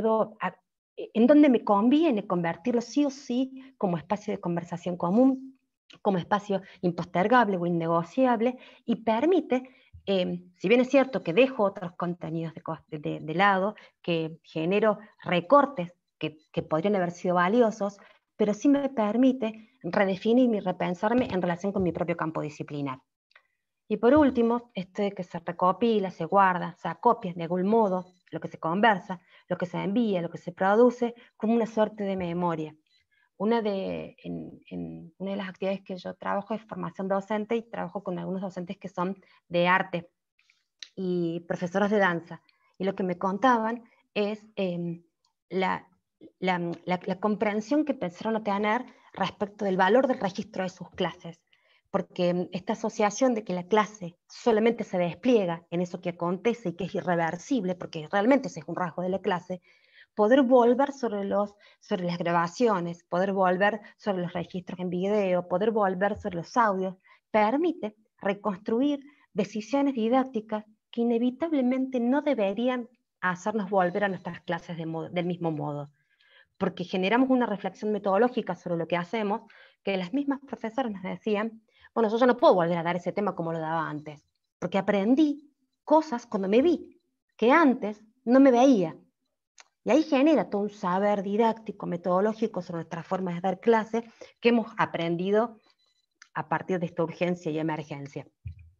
me conviene convertirlo sí o sí como espacio de conversación común, como espacio impostergable o innegociable, y permite, si bien es cierto que dejo otros contenidos de lado, que genero recortes que podrían haber sido valiosos, pero sí me permite redefinir y repensarme en relación con mi propio campo disciplinar. Y por último, esto de que se recopila, se guarda, se acopia de algún modo lo que se conversa, lo que se envía, lo que se produce, como una suerte de memoria. Una de las actividades que yo trabajo es formación docente, y trabajo con algunos docentes que son de arte y profesores de danza. Y lo que me contaban es la comprensión que empezaron a tener respecto del valor del registro de sus clases. Porque esta asociación de que la clase solamente se despliega en eso que acontece y que es irreversible, porque realmente ese es un rasgo de la clase, poder volver sobre las grabaciones, poder volver sobre los registros en video, poder volver sobre los audios, permite reconstruir decisiones didácticas que inevitablemente no deberían hacernos volver a nuestras clases del mismo modo, porque generamos una reflexión metodológica sobre lo que hacemos, que las mismas profesoras nos decían, bueno, yo ya no puedo volver a dar ese tema como lo daba antes, porque aprendí cosas cuando me vi, que antes no me veía. Y ahí genera todo un saber didáctico, metodológico sobre nuestras formas de dar clases que hemos aprendido a partir de esta urgencia y emergencia.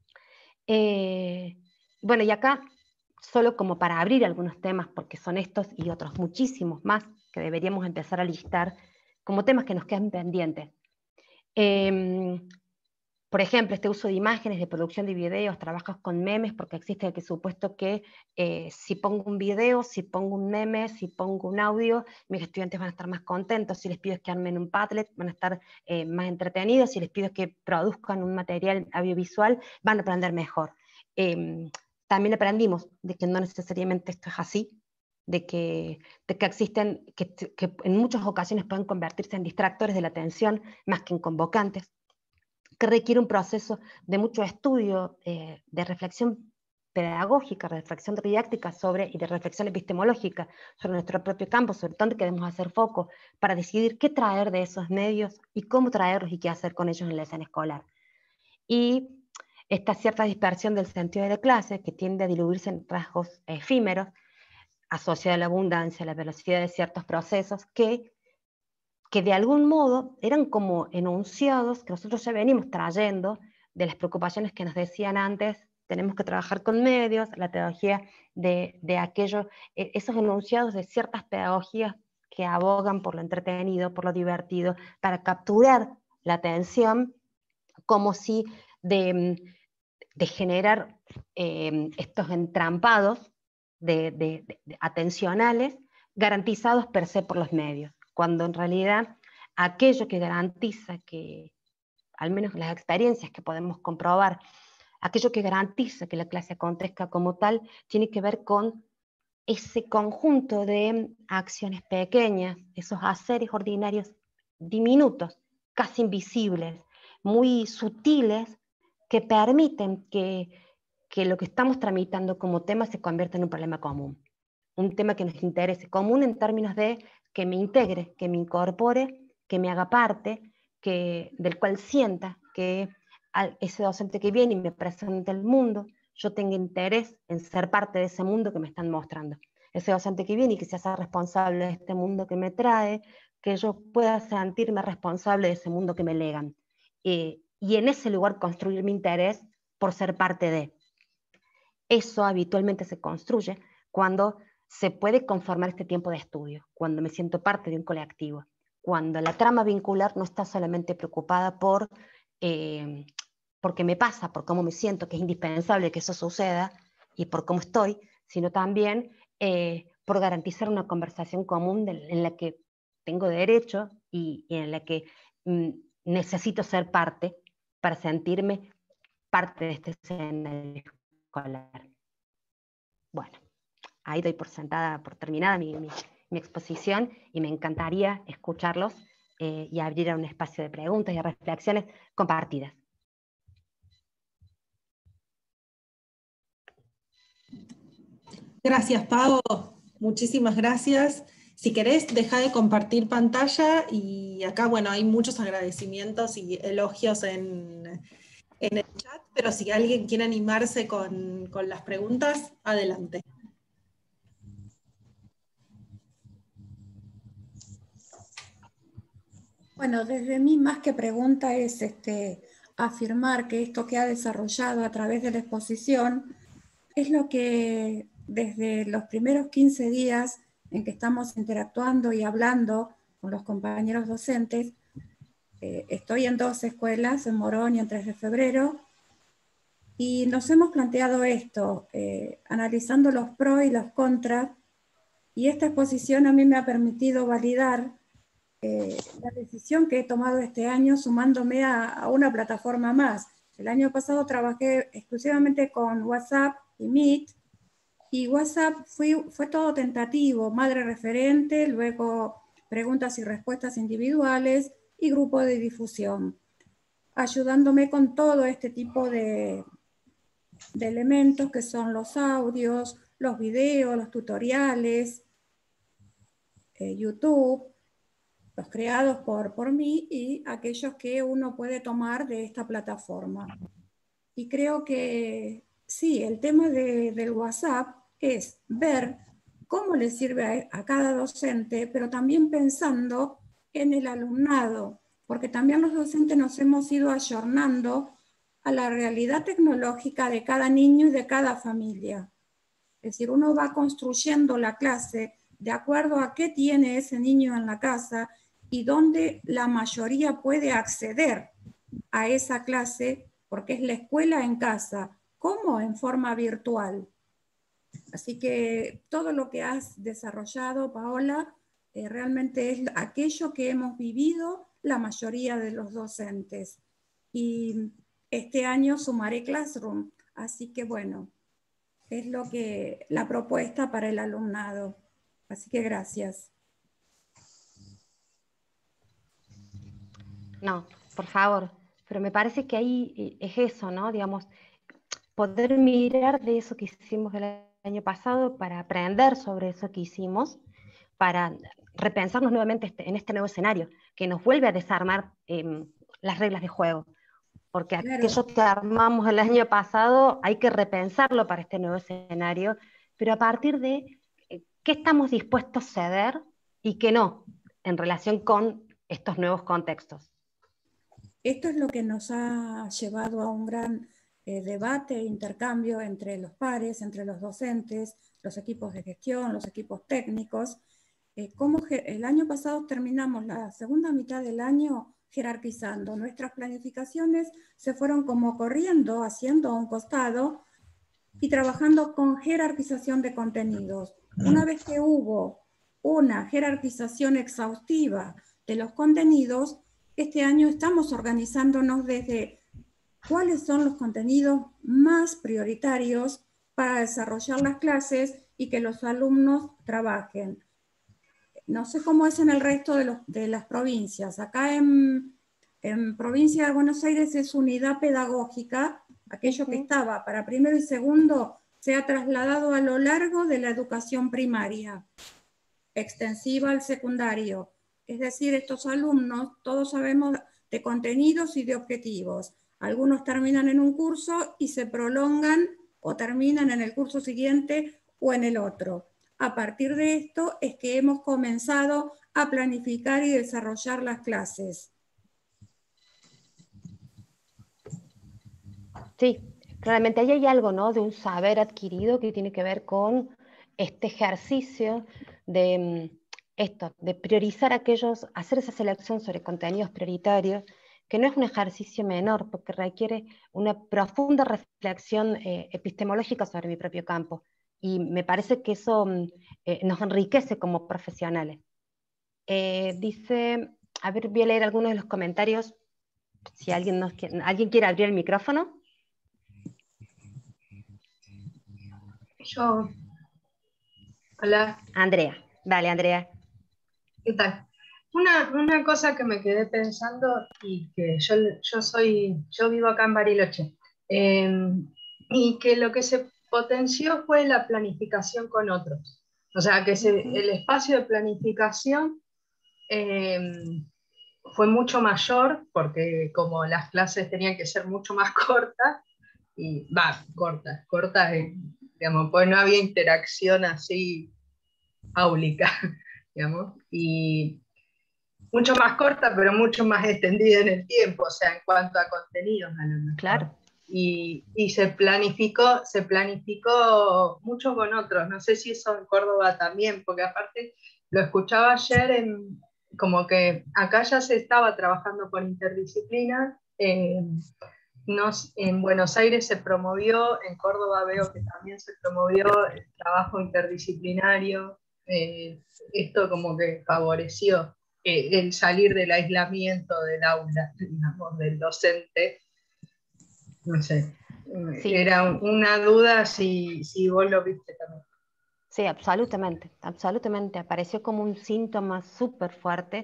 Bueno, y acá, solo como para abrir algunos temas, porque son estos y otros muchísimos más que deberíamos empezar a listar como temas que nos quedan pendientes. Por ejemplo, este uso de imágenes, de producción de videos, trabajos con memes, porque existe el supuesto que si pongo un video, si pongo un meme, si pongo un audio, mis estudiantes van a estar más contentos. Si les pido que armen un Padlet, van a estar más entretenidos. Si les pido que produzcan un material audiovisual, van a aprender mejor. También aprendimos de que no necesariamente esto es así, de que existen, que en muchas ocasiones pueden convertirse en distractores de la atención más que en convocantes, que requiere un proceso de mucho estudio, de reflexión pedagógica, reflexión didáctica y de reflexión epistemológica sobre nuestro propio campo, sobre dónde queremos hacer foco, para decidir qué traer de esos medios y cómo traerlos y qué hacer con ellos en la escena escolar. Y esta cierta dispersión del sentido de la clase, que tiende a diluirse en rasgos efímeros, asociada a la abundancia, a la velocidad de ciertos procesos, que de algún modo eran como enunciados que nosotros ya venimos trayendo de las preocupaciones que nos decían antes, tenemos que trabajar con medios, la pedagogía de aquello, esos enunciados de ciertas pedagogías que abogan por lo entretenido, por lo divertido, para capturar la atención, como si de generar estos entrampados atencionales garantizados per se por los medios, cuando en realidad aquello que garantiza que, al menos las experiencias que podemos comprobar, aquello que garantiza que la clase acontezca como tal, tiene que ver con ese conjunto de acciones pequeñas, esos haceres ordinarios diminutos, casi invisibles, muy sutiles, que permiten que lo que estamos tramitando como tema se convierta en un problema común. Un tema que nos interese, común en términos de que me integre, que me incorpore, que me haga parte, del cual sienta que ese docente que viene y me presenta el mundo, yo tengo interés en ser parte de ese mundo que me están mostrando. Ese docente que viene y que se hace responsable de este mundo que me trae, que yo pueda sentirme responsable de ese mundo que me legan. Y en ese lugar construir mi interés por ser parte de. Eso habitualmente se construye cuando se puede conformar este tiempo de estudio, cuando me siento parte de un colectivo, cuando la trama vincular no está solamente preocupada por qué me pasa, por cómo me siento, que es indispensable que eso suceda, y por cómo estoy, sino también por garantizar una conversación común en la que tengo derecho y en la que necesito ser parte para sentirme parte de este escenario escolar. Bueno, ahí doy por terminada mi exposición, y me encantaría escucharlos y abrir a un espacio de preguntas y reflexiones compartidas. Gracias, Pau. Muchísimas gracias. Si querés, deja de compartir pantalla, y acá, bueno, hay muchos agradecimientos y elogios en el chat, pero si alguien quiere animarse con las preguntas, adelante. Bueno, desde mí más que pregunta es afirmar que esto que ha desarrollado a través de la exposición es lo que desde los primeros 15 días en que estamos interactuando y hablando con los compañeros docentes, estoy en 2 escuelas, en Morón y en 3 de Febrero, y nos hemos planteado esto, analizando los pros y los contras, y esta exposición a mí me ha permitido validar la decisión que he tomado este año sumándome a una plataforma más. El año pasado trabajé exclusivamente con WhatsApp y Meet, y WhatsApp fue todo tentativo, madre referente, luego preguntas y respuestas individuales y grupo de difusión, ayudándome con todo este tipo de elementos que son los audios, los videos, los tutoriales, YouTube, los creados por mí y aquellos que uno puede tomar de esta plataforma. Y creo que sí, el tema del WhatsApp es ver cómo le sirve a cada docente, pero también pensando en el alumnado, porque también los docentes nos hemos ido ayornando a la realidad tecnológica de cada niño y de cada familia. Es decir, uno va construyendo la clase de acuerdo a qué tiene ese niño en la casa y dónde la mayoría puede acceder a esa clase, porque es la escuela en casa, como en forma virtual. Así que todo lo que has desarrollado, Paola, realmente es aquello que hemos vivido la mayoría de los docentes. Y este año sumaré Classroom, así que bueno, es la propuesta para el alumnado. Así que gracias. No, por favor, pero me parece que ahí es eso, ¿no? Digamos, poder mirar de eso que hicimos el año pasado para aprender sobre eso que hicimos, para repensarnos nuevamente en este nuevo escenario, que nos vuelve a desarmar las reglas de juego. Porque Claro. aquello que armamos el año pasado hay que repensarlo para este nuevo escenario, pero a partir de qué estamos dispuestos a ceder y qué no, en relación con estos nuevos contextos. Esto es lo que nos ha llevado a un gran debate e intercambio entre los pares, entre los docentes, los equipos de gestión, los equipos técnicos, el año pasado terminamos la segunda mitad del año jerarquizando. Nuestras planificaciones se fueron como corriendo, haciendo a un costado y trabajando con jerarquización de contenidos. Una vez que hubo una jerarquización exhaustiva de los contenidos, este año estamos organizándonos desde cuáles son los contenidos más prioritarios para desarrollar las clases y que los alumnos trabajen. No sé cómo es en el resto de las provincias. Acá en provincia de Buenos Aires es unidad pedagógica. Aquello que estaba para primero y segundo se ha trasladado a lo largo de la educación primaria, extensiva al secundario. Es decir, estos alumnos, todos sabemos de contenidos y de objetivos. Algunos terminan en un curso y se prolongan o terminan en el curso siguiente o en el otro. A partir de esto es que hemos comenzado a planificar y desarrollar las clases. Sí, claramente ahí hay algo, ¿no?, de un saber adquirido que tiene que ver con este ejercicio de de priorizar aquellos, hacer esa selección sobre contenidos prioritarios, que no es un ejercicio menor, porque requiere una profunda reflexión epistemológica sobre mi propio campo. Y me parece que eso nos enriquece como profesionales. Dice, a ver, voy a leer algunos de los comentarios, si alguien quiere abrir el micrófono. Yo. Hola. Andrea, dale Andrea. ¿Qué tal? Una cosa que me quedé pensando y que yo vivo acá en Bariloche, y que lo que se potenció fue la planificación con otros. O sea, que el espacio de planificación fue mucho mayor, porque como las clases tenían que ser mucho más cortas, cortas, digamos, pues no había interacción así áulica, digamos, y mucho más corta, pero mucho más extendida en el tiempo, o sea, en cuanto a contenidos a lo mejor. Claro. Y se planificó mucho con otros, no sé si eso en Córdoba también, porque aparte lo escuchaba ayer, como que acá ya se estaba trabajando por interdisciplinas. En Buenos Aires se promovió, en Córdoba veo que también se promovió el trabajo interdisciplinario. Esto como que favoreció el salir del aislamiento del aula, digamos, del docente. No sé, Sí. era una duda si vos lo viste también. Sí, absolutamente, absolutamente. Apareció como un síntoma súper fuerte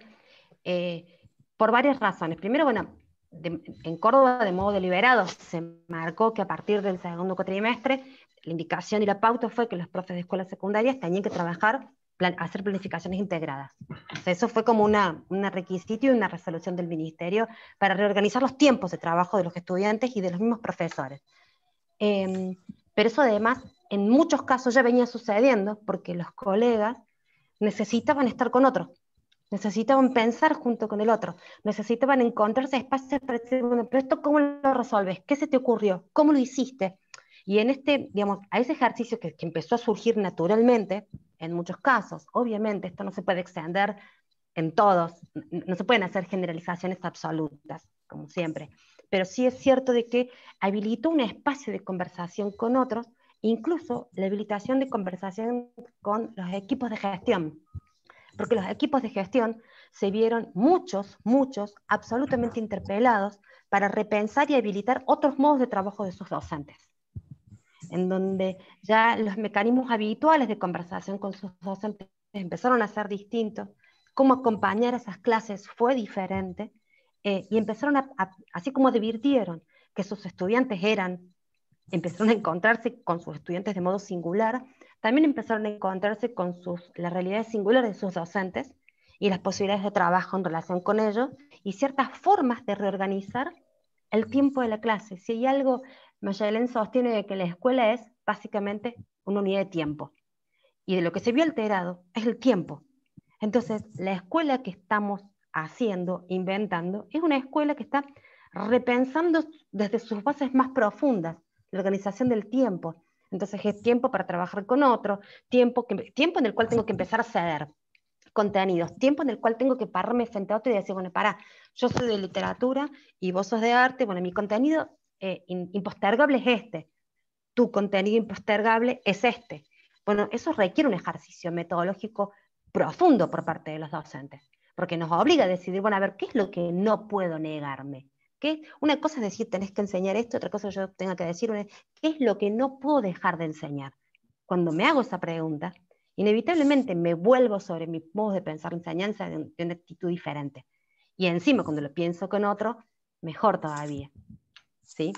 por varias razones. Primero, bueno, en Córdoba de modo deliberado se marcó que a partir del segundo cuatrimestre la indicación y la pauta fue que los profes de escuelas secundarias tenían que trabajar, hacer planificaciones integradas. O sea, eso fue como un requisito y una resolución del ministerio para reorganizar los tiempos de trabajo de los estudiantes y de los mismos profesores. Pero eso además en muchos casos ya venía sucediendo porque los colegas necesitaban estar con otros, necesitaban pensar junto con el otro, necesitaban encontrarse espacios para decir, bueno, pero esto ¿cómo lo resolves? ¿Qué se te ocurrió? ¿Cómo lo hiciste? Y en digamos, a ese ejercicio que empezó a surgir naturalmente, en muchos casos, obviamente esto no se puede extender en todos, no se pueden hacer generalizaciones absolutas, como siempre, pero sí es cierto de que habilitó un espacio de conversación con otros, incluso la habilitación de conversación con los equipos de gestión, porque los equipos de gestión se vieron muchos absolutamente interpelados para repensar y habilitar otros modos de trabajo de sus docentes, en donde ya los mecanismos habituales de conversación con sus docentes empezaron a ser distintos, cómo acompañar esas clases fue diferente, y empezaron así como advirtieron que sus estudiantes empezaron a encontrarse con sus estudiantes de modo singular, también empezaron a encontrarse con las realidades singulares de sus docentes y las posibilidades de trabajo en relación con ellos y ciertas formas de reorganizar el tiempo de la clase. Si hay algo, Mayalén sostiene de que la escuela es básicamente una unidad de tiempo y de lo que se vio alterado es el tiempo. Entonces, la escuela que estamos haciendo, inventando, es una escuela que está repensando desde sus bases más profundas la organización del tiempo. Entonces es tiempo para trabajar con otro, tiempo en el cual tengo que empezar a ceder. contenidos, tiempo en el cual tengo que pararme frente a otro y decir, bueno, pará, yo soy de literatura y vos sos de arte, bueno, mi contenido impostergable es este, tu contenido impostergable es este. Bueno, eso requiere un ejercicio metodológico profundo por parte de los docentes, porque nos obliga a decidir, bueno, a ver, ¿qué es lo que no puedo negarme? ¿Qué? Una cosa es decir, tenés que enseñar esto, otra cosa yo tengo que decir, ¿qué es lo que no puedo dejar de enseñar? Cuando me hago esa pregunta, inevitablemente me vuelvo sobre mi modo de pensar la enseñanza de una actitud diferente. Y encima, cuando lo pienso con otro, mejor todavía. ¿Sí?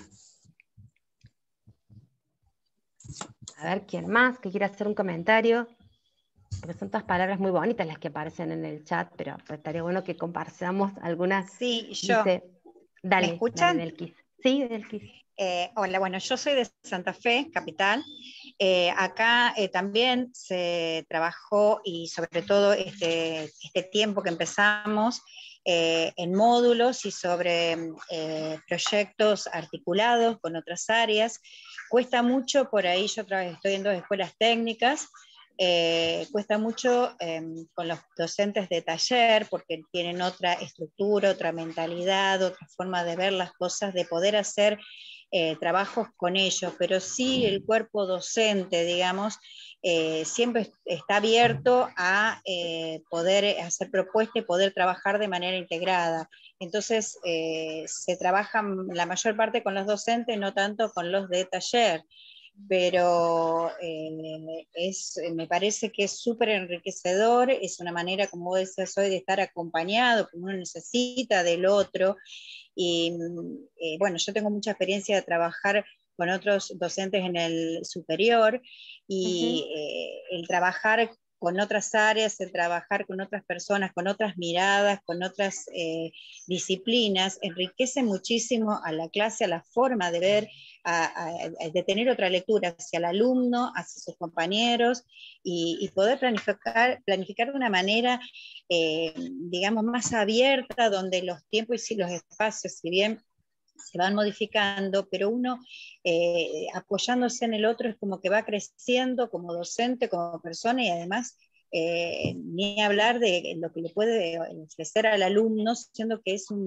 A ver, ¿quién más que quiera hacer un comentario? Porque son todas palabras muy bonitas las que aparecen en el chat, pero estaría bueno que compartamos algunas. Sí, yo. Dice, dale, ¿Me escuchan? dale, Delquis. Sí, Delquis. Hola, bueno, yo soy de Santa Fe, capital. Acá también se trabajó, y sobre todo este tiempo que empezamos, en módulos y sobre proyectos articulados con otras áreas. Cuesta mucho, por ahí yo estoy en 2 escuelas técnicas, cuesta mucho con los docentes de taller, porque tienen otra estructura, otra mentalidad, otra forma de ver las cosas, de poder hacer trabajos con ellos, pero sí el cuerpo docente, digamos, siempre está abierto a poder hacer propuestas y poder trabajar de manera integrada. Entonces, se trabaja la mayor parte con los docentes, no tanto con los de taller, pero me parece que es súper enriquecedor, es una manera, como vos decías hoy, de estar acompañado, como uno necesita del otro. Y bueno, yo tengo mucha experiencia de trabajar con otros docentes en el superior, y el trabajar con otras áreas, el trabajar con otras personas, con otras miradas, con otras disciplinas, enriquece muchísimo a la clase, a la forma de ver, de tener otra lectura hacia el alumno, hacia sus compañeros, y poder planificar de una manera, digamos, más abierta, donde los tiempos y los espacios, si bien se van modificando, pero uno apoyándose en el otro es como que va creciendo como docente, como persona, y además ni hablar de lo que le puede ofrecer al alumno, siendo que es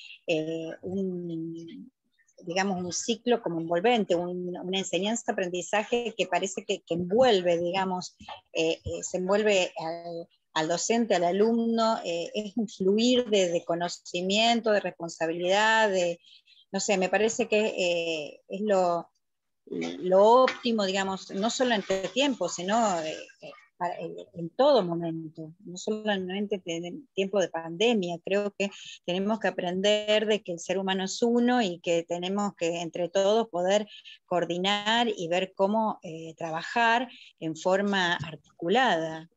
digamos, un ciclo como envolvente, una enseñanza-aprendizaje que parece que envuelve, digamos, se envuelve al docente, al alumno, es un fluir de conocimiento, de responsabilidad, no sé, me parece que es lo óptimo, digamos, no solo en este tiempo, sino en todo momento, no solamente en tiempo de pandemia. Creo que tenemos que aprender de que el ser humano es uno, y que tenemos que entre todos poder coordinar y ver cómo trabajar en forma articulada.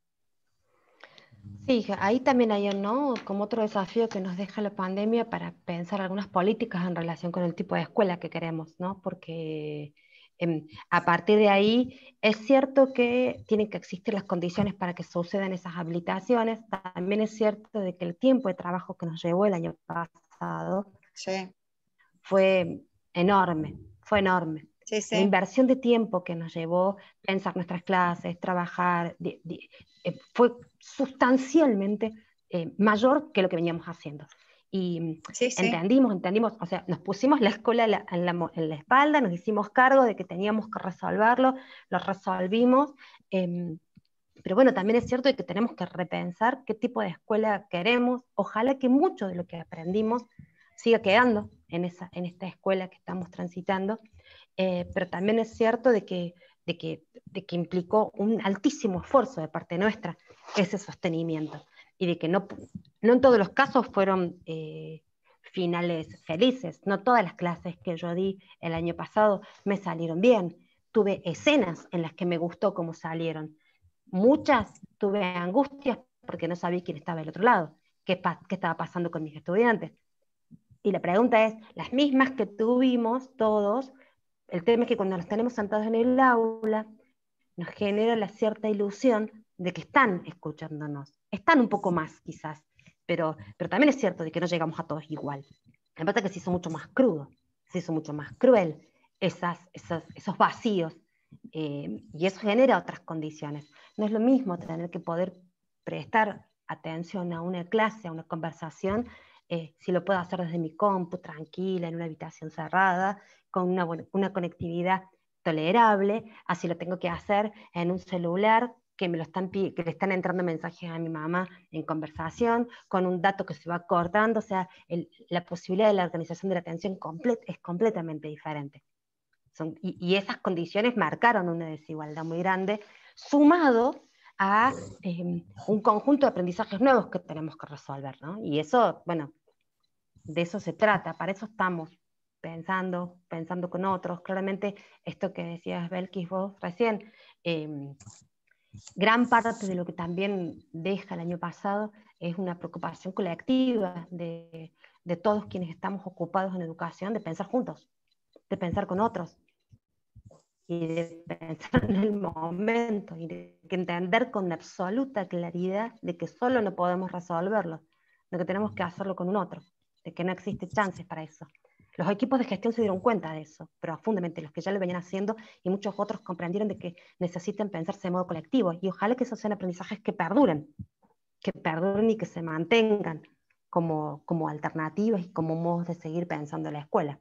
Sí, ahí también hay, ¿no?, como otro desafío que nos deja la pandemia para pensar algunas políticas en relación con el tipo de escuela que queremos, ¿no? Porque a partir de ahí es cierto que tienen que existir las condiciones para que sucedan esas habilitaciones. También es cierto de que el tiempo de trabajo que nos llevó el año pasado fue enorme, fue enorme. Sí, sí. La inversión de tiempo que nos llevó pensar nuestras clases, trabajar, fue sustancialmente mayor que lo que veníamos haciendo. Y sí, sí. entendimos, o sea, nos pusimos la escuela en la espalda, nos hicimos cargo de que teníamos que resolverlo, lo resolvimos, pero bueno, también es cierto que tenemos que repensar qué tipo de escuela queremos. Ojalá que mucho de lo que aprendimos siga quedando en esta escuela que estamos transitando, pero también es cierto de que implicó un altísimo esfuerzo de parte nuestra ese sostenimiento, y de que no en todos los casos fueron finales felices. No todas las clases que yo di el año pasado me salieron bien. Tuve escenas en las que me gustó cómo salieron. Muchas tuve angustias porque no sabía quién estaba del otro lado, qué estaba pasando con mis estudiantes. Y la pregunta es, las mismas que tuvimos todos. El tema es que cuando nos tenemos sentados en el aula, nos genera la cierta ilusión de que están escuchándonos. Están un poco más, quizás, pero también es cierto de que no llegamos a todos igual. Me parece que se hizo mucho más crudo, se hizo mucho más cruel esos vacíos, y eso genera otras condiciones. No es lo mismo tener que poder prestar atención a una clase, a una conversación, si lo puedo hacer desde mi compu, tranquila, en una habitación cerrada, con una conectividad tolerable, así lo tengo que hacer en un celular que le están entrando mensajes a mi mamá en conversación, con un dato que se va cortando, o sea, la posibilidad de la organización de la atención es completamente diferente. Y esas condiciones marcaron una desigualdad muy grande, sumado a un conjunto de aprendizajes nuevos que tenemos que resolver, ¿no? Y eso, bueno, de eso se trata, para eso estamos pensando con otros. Claramente, esto que decías, Belkis, vos recién, gran parte de lo que también deja el año pasado es una preocupación colectiva de todos quienes estamos ocupados en educación, de pensar juntos, de pensar con otros, y de pensar en el momento, y de entender con absoluta claridad de que solo no podemos resolverlo, de que tenemos que hacerlo con un otro, de que no existe chances para eso. Los equipos de gestión se dieron cuenta de eso, profundamente, los que ya lo venían haciendo, y muchos otros comprendieron de que necesitan pensarse de modo colectivo, y ojalá que esos sean aprendizajes que perduren y que se mantengan como alternativas y como modos de seguir pensando en la escuela.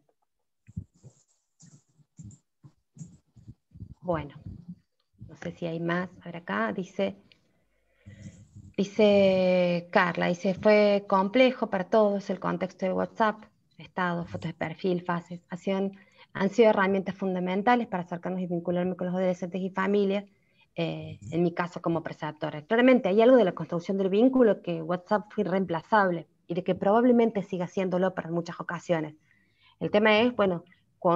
Bueno, no sé si hay más. A ver acá, dice Carla, fue complejo para todos el contexto de WhatsApp, estados, fotos de perfil, fases, han sido herramientas fundamentales para acercarnos y vincularme con los adolescentes y familias, en mi caso como preceptora. Claramente hay algo de la construcción del vínculo que WhatsApp fue irreemplazable y de que probablemente siga siéndolo para muchas ocasiones. El tema es, bueno,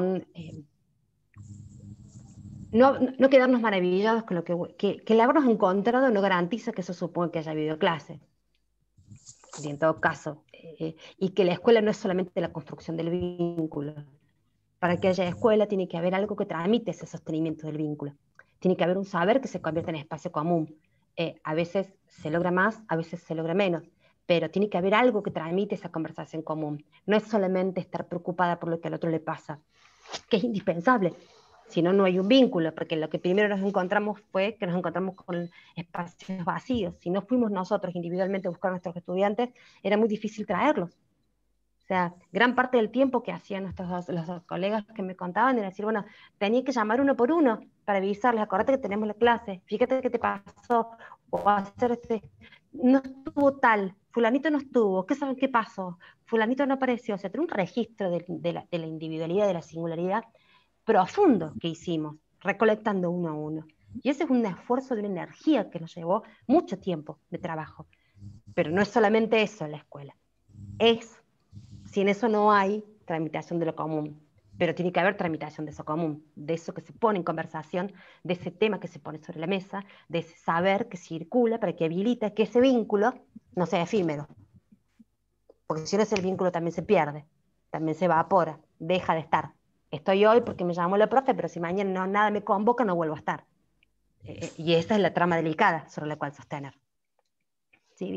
no quedarnos maravillados con lo que el habernos encontrado no garantiza que eso suponga que haya habido clase. Y en todo caso, y que la escuela no es solamente la construcción del vínculo. Para que haya escuela tiene que haber algo que tramite ese sostenimiento del vínculo. Tiene que haber un saber que se convierta en espacio común. A veces se logra más, a veces se logra menos, pero tiene que haber algo que tramite esa conversación común. No es solamente estar preocupada por lo que al otro le pasa, que es indispensable. Si no, no hay un vínculo, porque lo que primero nos encontramos fue que nos encontramos con espacios vacíos. Si no fuimos nosotros individualmente a buscar a nuestros estudiantes, era muy difícil traerlos. O sea, gran parte del tiempo que hacían los dos colegas que me contaban era decir, bueno, tenía que llamar uno por uno para avisarles, acordate que tenemos la clase, fíjate qué te pasó, o hacer no estuvo tal, fulanito no estuvo, ¿qué saben qué pasó? Fulanito no apareció. O sea, tener un registro de la individualidad, de la singularidad profundo que hicimos, recolectando uno a uno. Y ese es un esfuerzo de una energía que nos llevó mucho tiempo de trabajo. Pero no es solamente eso en la escuela. Sin eso no hay tramitación de lo común. Pero tiene que haber tramitación de eso común, de eso que se pone en conversación, de ese tema que se pone sobre la mesa, de ese saber que circula para que habilite que ese vínculo no sea efímero. Porque si no, ese vínculo también se pierde, también se evapora, deja de estar. Estoy hoy porque me llamó la profe, pero si mañana nada me convoca, no vuelvo a estar. Y esa es la trama delicada sobre la cual sostener. Sí,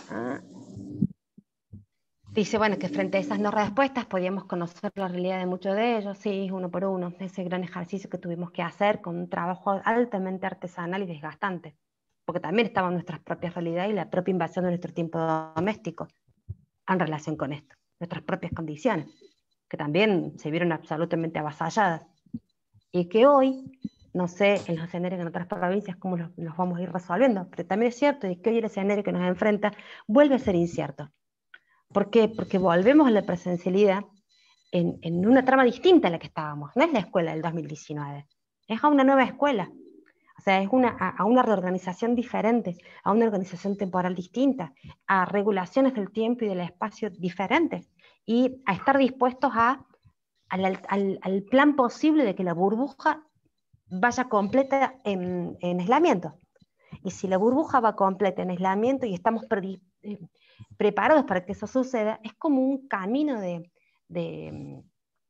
dice, bueno, que frente a esas no respuestas podíamos conocer la realidad de muchos de ellos, sí, uno por uno. Ese gran ejercicio que tuvimos que hacer con un trabajo altamente artesanal y desgastante. Porque también estaban nuestras propias realidades y la propia invasión de nuestro tiempo doméstico en relación con esto, nuestras propias condiciones, que también se vieron absolutamente avasalladas, y que hoy, no sé en los escenarios en otras provincias cómo los vamos a ir resolviendo, pero también es cierto que hoy el escenario que nos enfrenta vuelve a ser incierto. ¿Por qué? Porque volvemos a la presencialidad en una trama distinta a la que estábamos. No es la escuela del 2019, es a una nueva escuela. O sea, es a una reorganización diferente, a una organización temporal distinta, a regulaciones del tiempo y del espacio diferentes, y a estar dispuestos al plan posible de que la burbuja vaya completa en aislamiento. Y si la burbuja va completa en aislamiento y estamos preparados para que eso suceda, es como un camino de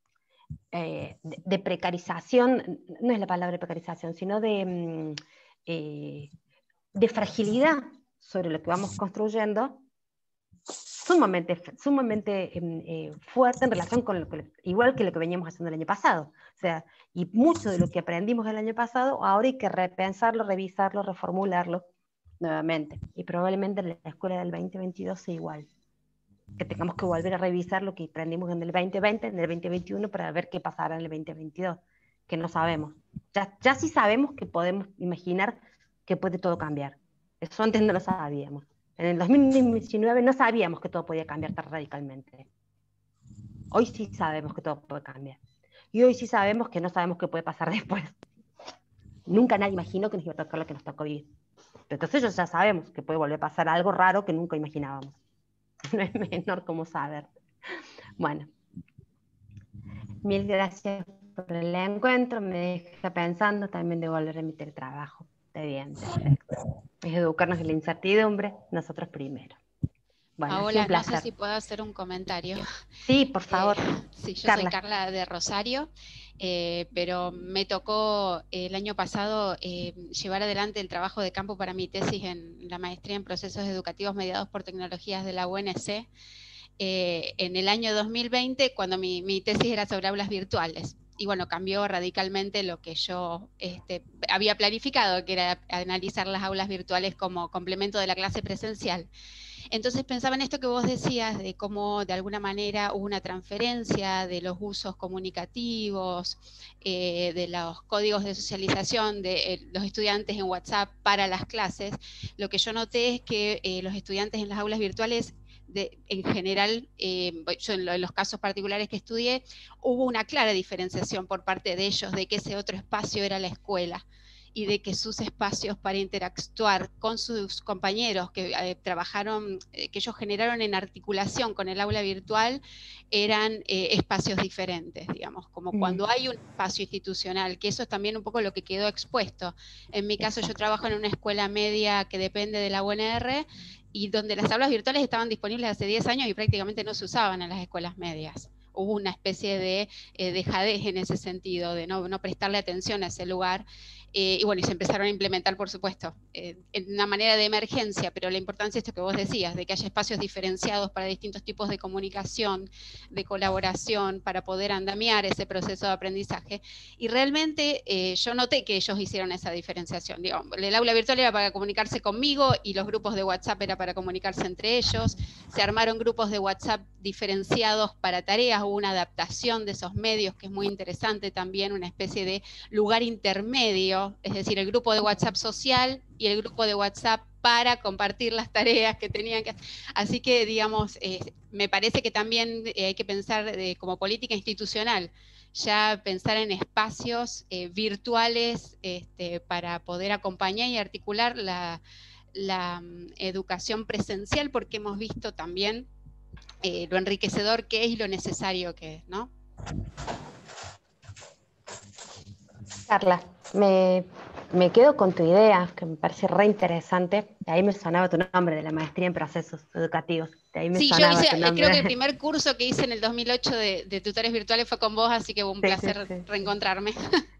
precarización, no es la palabra precarización, sino de fragilidad sobre lo que vamos construyendo, sumamente fuerte en relación con igual que lo que veníamos haciendo el año pasado. O sea, y mucho de lo que aprendimos el año pasado, ahora hay que repensarlo, revisarlo, reformularlo, nuevamente, y probablemente en la escuela del 2022 sea igual, que tengamos que volver a revisar lo que aprendimos en el 2020, en el 2021, para ver qué pasará en el 2022, que no sabemos. Ya sí sabemos que podemos imaginar que puede todo cambiar. Eso antes no lo sabíamos. En el 2019 no sabíamos que todo podía cambiar tan radicalmente. Hoy sí sabemos que todo puede cambiar. Y hoy sí sabemos que no sabemos qué puede pasar después. Nunca nadie imaginó que nos iba a tocar lo que nos tocó vivir. Pero entonces ya sabemos que puede volver a pasar algo raro que nunca imaginábamos. No es menor como saber. Bueno, mil gracias por el encuentro. Me deja pensando también de volver a mi teletrabajo. Está bien, perfecto. Es educarnos en la incertidumbre, nosotros primero. Bueno, Paola, un placer. no sé si puedo hacer un comentario. Sí, por favor. Sí, yo Carla. soy Carla de Rosario, pero me tocó el año pasado llevar adelante el trabajo de campo para mi tesis en la maestría en procesos educativos mediados por tecnologías de la UNC. En el año 2020, cuando mi tesis era sobre aulas virtuales. Y bueno, cambió radicalmente lo que yo había planificado, que era analizar las aulas virtuales como complemento de la clase presencial. Entonces pensaba en esto que vos decías, de cómo de alguna manera hubo una transferencia de los usos comunicativos, de los códigos de socialización de los estudiantes en WhatsApp para las clases. Lo que yo noté es que los estudiantes en las aulas virtuales, en general, yo en los casos particulares que estudié, hubo una clara diferenciación por parte de ellos de que ese otro espacio era la escuela, y de que sus espacios para interactuar con sus compañeros que trabajaron, que ellos generaron en articulación con el aula virtual, eran espacios diferentes, digamos, como cuando hay un espacio institucional, que eso es también un poco lo que quedó expuesto. En mi caso, yo trabajo en una escuela media que depende de la UNR, y donde las aulas virtuales estaban disponibles hace 10 años y prácticamente no se usaban en las escuelas medias. Hubo una especie de dejadez en ese sentido, de no prestarle atención a ese lugar. Y bueno, y se empezaron a implementar, por supuesto, en una manera de emergencia, pero la importancia es esto que vos decías, de que haya espacios diferenciados para distintos tipos de comunicación, de colaboración, para poder andamiar ese proceso de aprendizaje. Y realmente yo noté que ellos hicieron esa diferenciación. Digo, el aula virtual era para comunicarse conmigo y los grupos de WhatsApp era para comunicarse entre ellos. Se armaron grupos de WhatsApp diferenciados para tareas, hubo una adaptación de esos medios que es muy interesante también, una especie de lugar intermedio, es decir, el grupo de WhatsApp social y el grupo de WhatsApp para compartir las tareas que tenían que hacer. Así que, digamos, me parece que también hay que pensar como política institucional, ya pensar en espacios virtuales para poder acompañar y articular la educación presencial, porque hemos visto también lo enriquecedor que es y lo necesario que es, ¿no? Carla, me quedo con tu idea, que me parece re interesante. De ahí me sonaba tu nombre, de la maestría en procesos educativos. De ahí me sí, yo sonaba hice, tu nombre. creo que el primer curso que hice en el 2008 de tutores virtuales fue con vos, así que fue un placer reencontrarme.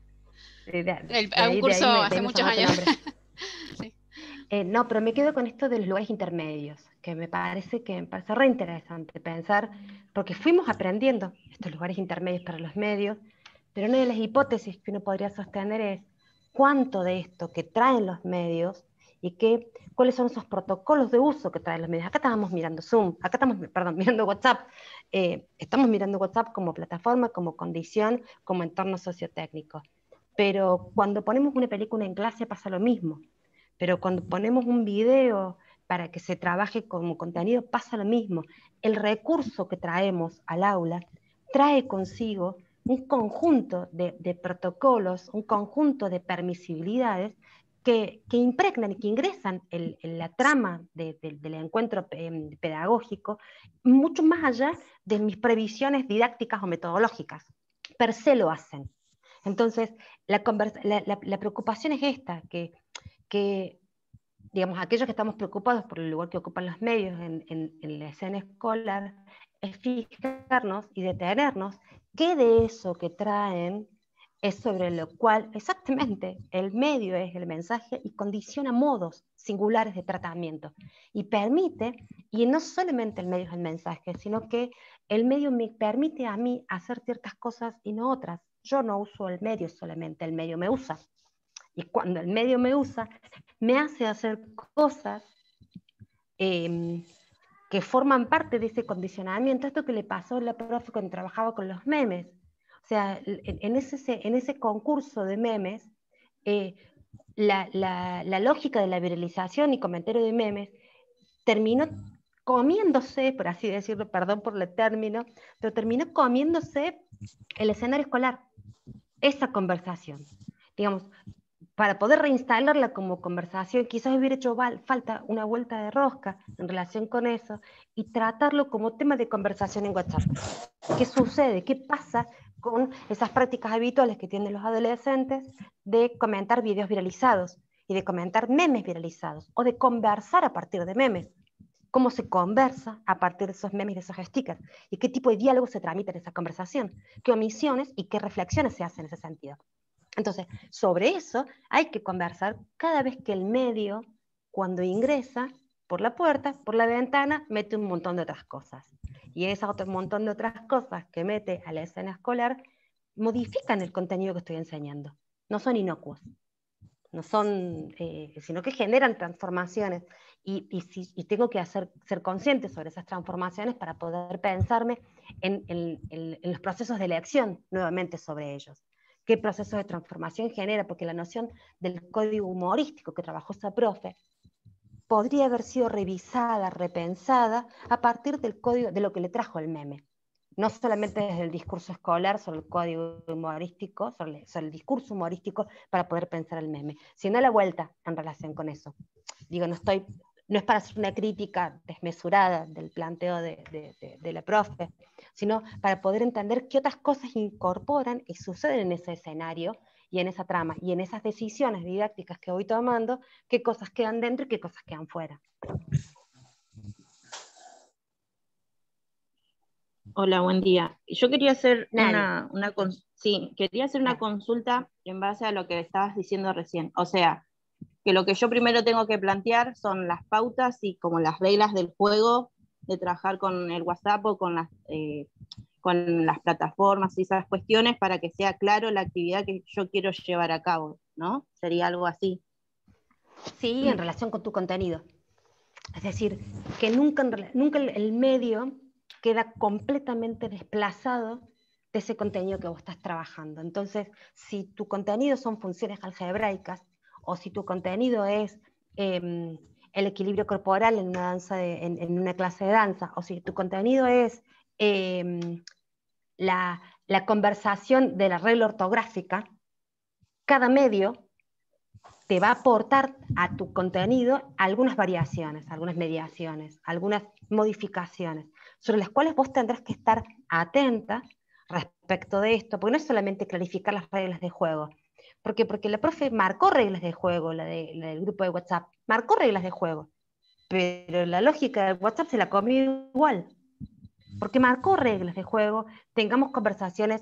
Un curso hace muchos años. Sí. No, pero me quedo con esto de los lugares intermedios, que me parece re interesante pensar, porque fuimos aprendiendo estos lugares intermedios para los medios, pero una de las hipótesis que uno podría sostener es cuánto de esto que traen los medios y cuáles son esos protocolos de uso que traen los medios. Acá estábamos mirando Zoom, acá estamos, mirando WhatsApp. Estamos mirando WhatsApp como plataforma, como condición, como entorno sociotécnico. Pero cuando ponemos una película en clase pasa lo mismo. Pero cuando ponemos un video para que se trabaje como contenido pasa lo mismo. El recurso que traemos al aula trae consigo un conjunto de protocolos, un conjunto de permisibilidades que impregnan y que ingresan en la trama del encuentro pedagógico, mucho más allá de mis previsiones didácticas o metodológicas. Per se lo hacen. Entonces, la preocupación es esta, que digamos, aquellos que estamos preocupados por el lugar que ocupan los medios en la escena escolar, es fijarnos y detenernos qué de eso que traen es sobre lo cual exactamente el medio es el mensaje y condiciona modos singulares de tratamiento y permite, y no solamente el medio es el mensaje, sino que el medio me permite a mí hacer ciertas cosas y no otras. Yo no uso el medio solamente, el medio me usa. Y cuando el medio me usa, me hace hacer cosas que forman parte de ese condicionamiento. Esto que le pasó a la profe cuando trabajaba con los memes. O sea, en ese concurso de memes, la lógica de la viralización y comentario de memes terminó comiéndose, por así decirlo, perdón por el término, pero terminó comiéndose el escenario escolar, esa conversación. Digamos, para poder reinstalarla como conversación, quizás hubiera hecho falta una vuelta de rosca en relación con eso y tratarlo como tema de conversación en WhatsApp. ¿Qué sucede? ¿Qué pasa con esas prácticas habituales que tienen los adolescentes de comentar videos viralizados y de comentar memes viralizados o de conversar a partir de memes? ¿Cómo se conversa a partir de esos memes y de esos stickers? ¿Y qué tipo de diálogo se tramita en esa conversación? ¿Qué omisiones y qué reflexiones se hacen en ese sentido? Entonces, sobre eso hay que conversar cada vez que el medio, cuando ingresa por la puerta, por la ventana, mete un montón de otras cosas. Y ese otro montón de otras cosas que mete a la escena escolar modifican el contenido que estoy enseñando. No son inocuos, no son, sino que generan transformaciones. Y tengo que ser consciente sobre esas transformaciones para poder pensarme en los procesos de elección nuevamente sobre ellos. ¿Qué proceso de transformación genera? Porque la noción del código humorístico que trabajó esa profe podría haber sido revisada, repensada a partir del código, de lo que le trajo el meme. No solamente desde el discurso escolar sobre el código humorístico, sobre el discurso humorístico para poder pensar el meme, sino a la vuelta en relación con eso. Digo, no es para hacer una crítica desmesurada del planteo de la profe, sino para poder entender qué otras cosas incorporan y suceden en ese escenario y en esa trama, y en esas decisiones didácticas que voy tomando, qué cosas quedan dentro y qué cosas quedan fuera. Hola, buen día. Yo quería hacer quería hacer una Claro. consulta en base a lo que estabas diciendo recién. O sea, que lo que yo primero tengo que plantear son las pautas y como las reglas del juego de trabajar con el WhatsApp o con las plataformas y esas cuestiones para que sea claro la actividad que yo quiero llevar a cabo, ¿no? Sería algo así. Sí, en relación con tu contenido. Es decir, que nunca el medio queda completamente desplazado de ese contenido que vos estás trabajando. Entonces, si tu contenido son funciones algebraicas, o si tu contenido es el equilibrio corporal en una, en una clase de danza, o si tu contenido es la conversación de la regla ortográfica, cada medio te va a aportar a tu contenido algunas variaciones, algunas mediaciones, algunas modificaciones, sobre las cuales vos tendrás que estar atenta respecto de esto, porque no es solamente clarificar las reglas de juego, porque la profe marcó reglas de juego, la del grupo de WhatsApp, marcó reglas de juego, pero la lógica del WhatsApp se la comió igual, porque marcó reglas de juego, tengamos conversaciones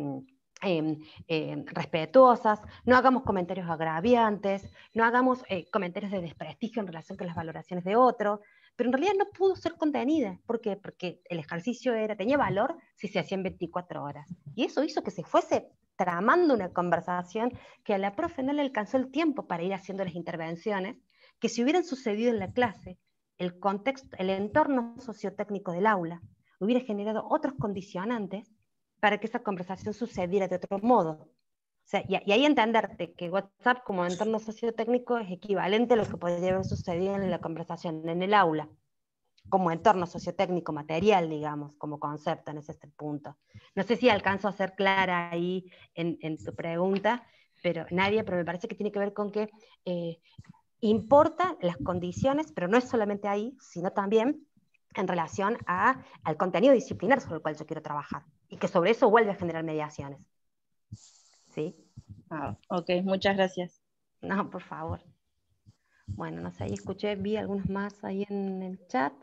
respetuosas, no hagamos comentarios agraviantes, no hagamos comentarios de desprestigio en relación con las valoraciones de otro, pero en realidad no pudo ser contenida. ¿Por qué? Porque el ejercicio tenía valor si se hacía en 24 horas. Y eso hizo que se fuese tramando una conversación que a la profe no le alcanzó el tiempo para ir haciendo las intervenciones, que si hubieran sucedido en la clase, el contexto, el entorno sociotécnico del aula hubiera generado otros condicionantes para que esa conversación sucediera de otro modo. O sea, y ahí entenderte que WhatsApp como entorno sociotécnico es equivalente a lo que podría haber sucedido en la conversación en el aula, como entorno sociotécnico material, digamos, como concepto en ese punto. No sé si alcanzo a ser clara ahí en tu pregunta, pero me parece que tiene que ver con que importan las condiciones, pero no es solamente ahí, sino también en relación al contenido disciplinar sobre el cual yo quiero trabajar, y que sobre eso vuelve a generar mediaciones. ¿Sí? Ok, muchas gracias. No, por favor. Bueno, no sé, ahí vi algunos más ahí en el chat.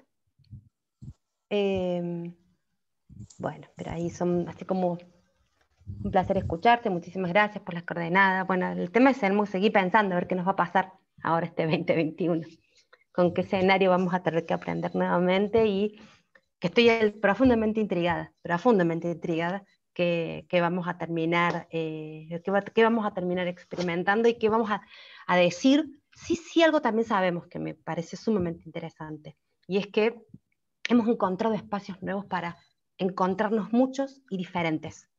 Bueno, pero ahí son así como un placer escucharte, muchísimas gracias por las coordenadas. Bueno, el tema es tenemos que seguir pensando a ver qué nos va a pasar ahora este 2021. Con qué escenario vamos a tener que aprender nuevamente, y que estoy profundamente intrigada, que vamos a terminar, que vamos a terminar experimentando y que vamos a decir, sí, algo también sabemos que me parece sumamente interesante, y es que hemos encontrado espacios nuevos para encontrarnos muchos y diferentes.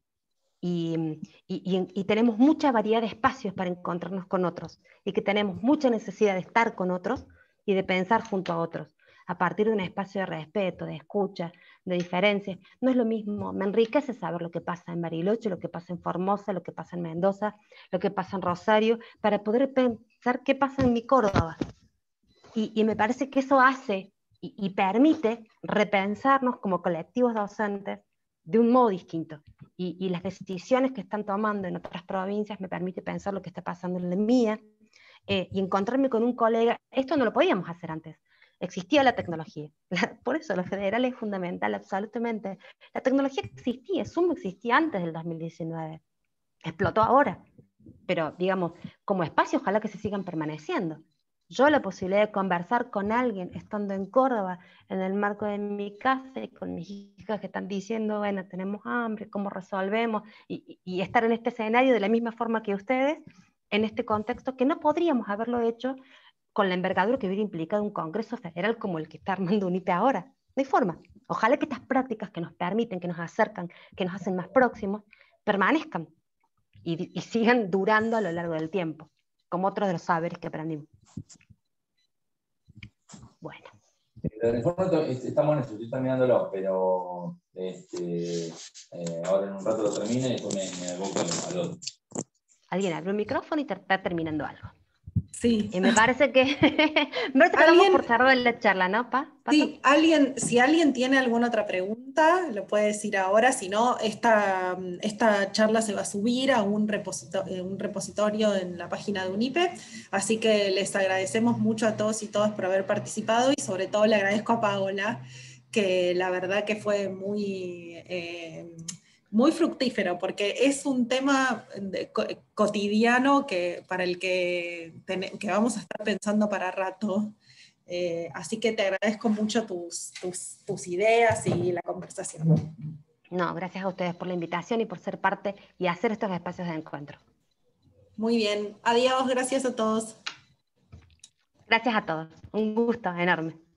Y tenemos mucha variedad de espacios para encontrarnos con otros, y que tenemos mucha necesidad de estar con otros y de pensar junto a otros, a partir de un espacio de respeto, de escucha, de diferencias. No es lo mismo, me enriquece saber lo que pasa en Bariloche, lo que pasa en Formosa, lo que pasa en Mendoza, lo que pasa en Rosario, para poder pensar qué pasa en mi Córdoba. Y me parece que eso hace y permite repensarnos como colectivos docentes de un modo distinto. Y las decisiones que están tomando en otras provincias me permite pensar lo que está pasando en la mía, y encontrarme con un colega. Esto no lo podíamos hacer antes. Existía la tecnología. Por eso lo federal es fundamental, absolutamente. La tecnología existía, Zoom existía antes del 2019. Explotó ahora. Pero, digamos, como espacio, ojalá que se sigan permaneciendo. Yo la posibilidad de conversar con alguien estando en Córdoba, en el marco de mi casa, y con mis hijas que están diciendo, bueno, tenemos hambre, ¿cómo resolvemos? Y estar en este escenario de la misma forma que ustedes, en este contexto, que no podríamos haberlo hecho con la envergadura que hubiera implicado un Congreso Federal como el que está armando UNIPE ahora. No hay forma. Ojalá que estas prácticas que nos permiten, que nos acercan, que nos hacen más próximos, permanezcan y sigan durando a lo largo del tiempo, como otros de los saberes que aprendimos. Bueno. El informe estamos en eso, estoy terminándolo, pero ahora en un rato lo termino y después me aboco al otro. Alguien abre un micrófono y está terminando algo. Sí. Y me parece que vamos por cerrar la charla, ¿no, Pato? Sí, si alguien tiene alguna otra pregunta, lo puede decir ahora. Si no, esta charla se va a subir a un repositorio en la página de UNIPE. Así que les agradecemos mucho a todos y todas por haber participado, y sobre todo le agradezco a Paola, que la verdad que fue muy fructífero, porque es un tema cotidiano para el que vamos a estar pensando para rato. Así que te agradezco mucho tus ideas y la conversación. No, gracias a ustedes por la invitación y por ser parte y hacer estos espacios de encuentro. Muy bien, adiós, gracias a todos. Gracias a todos, un gusto enorme.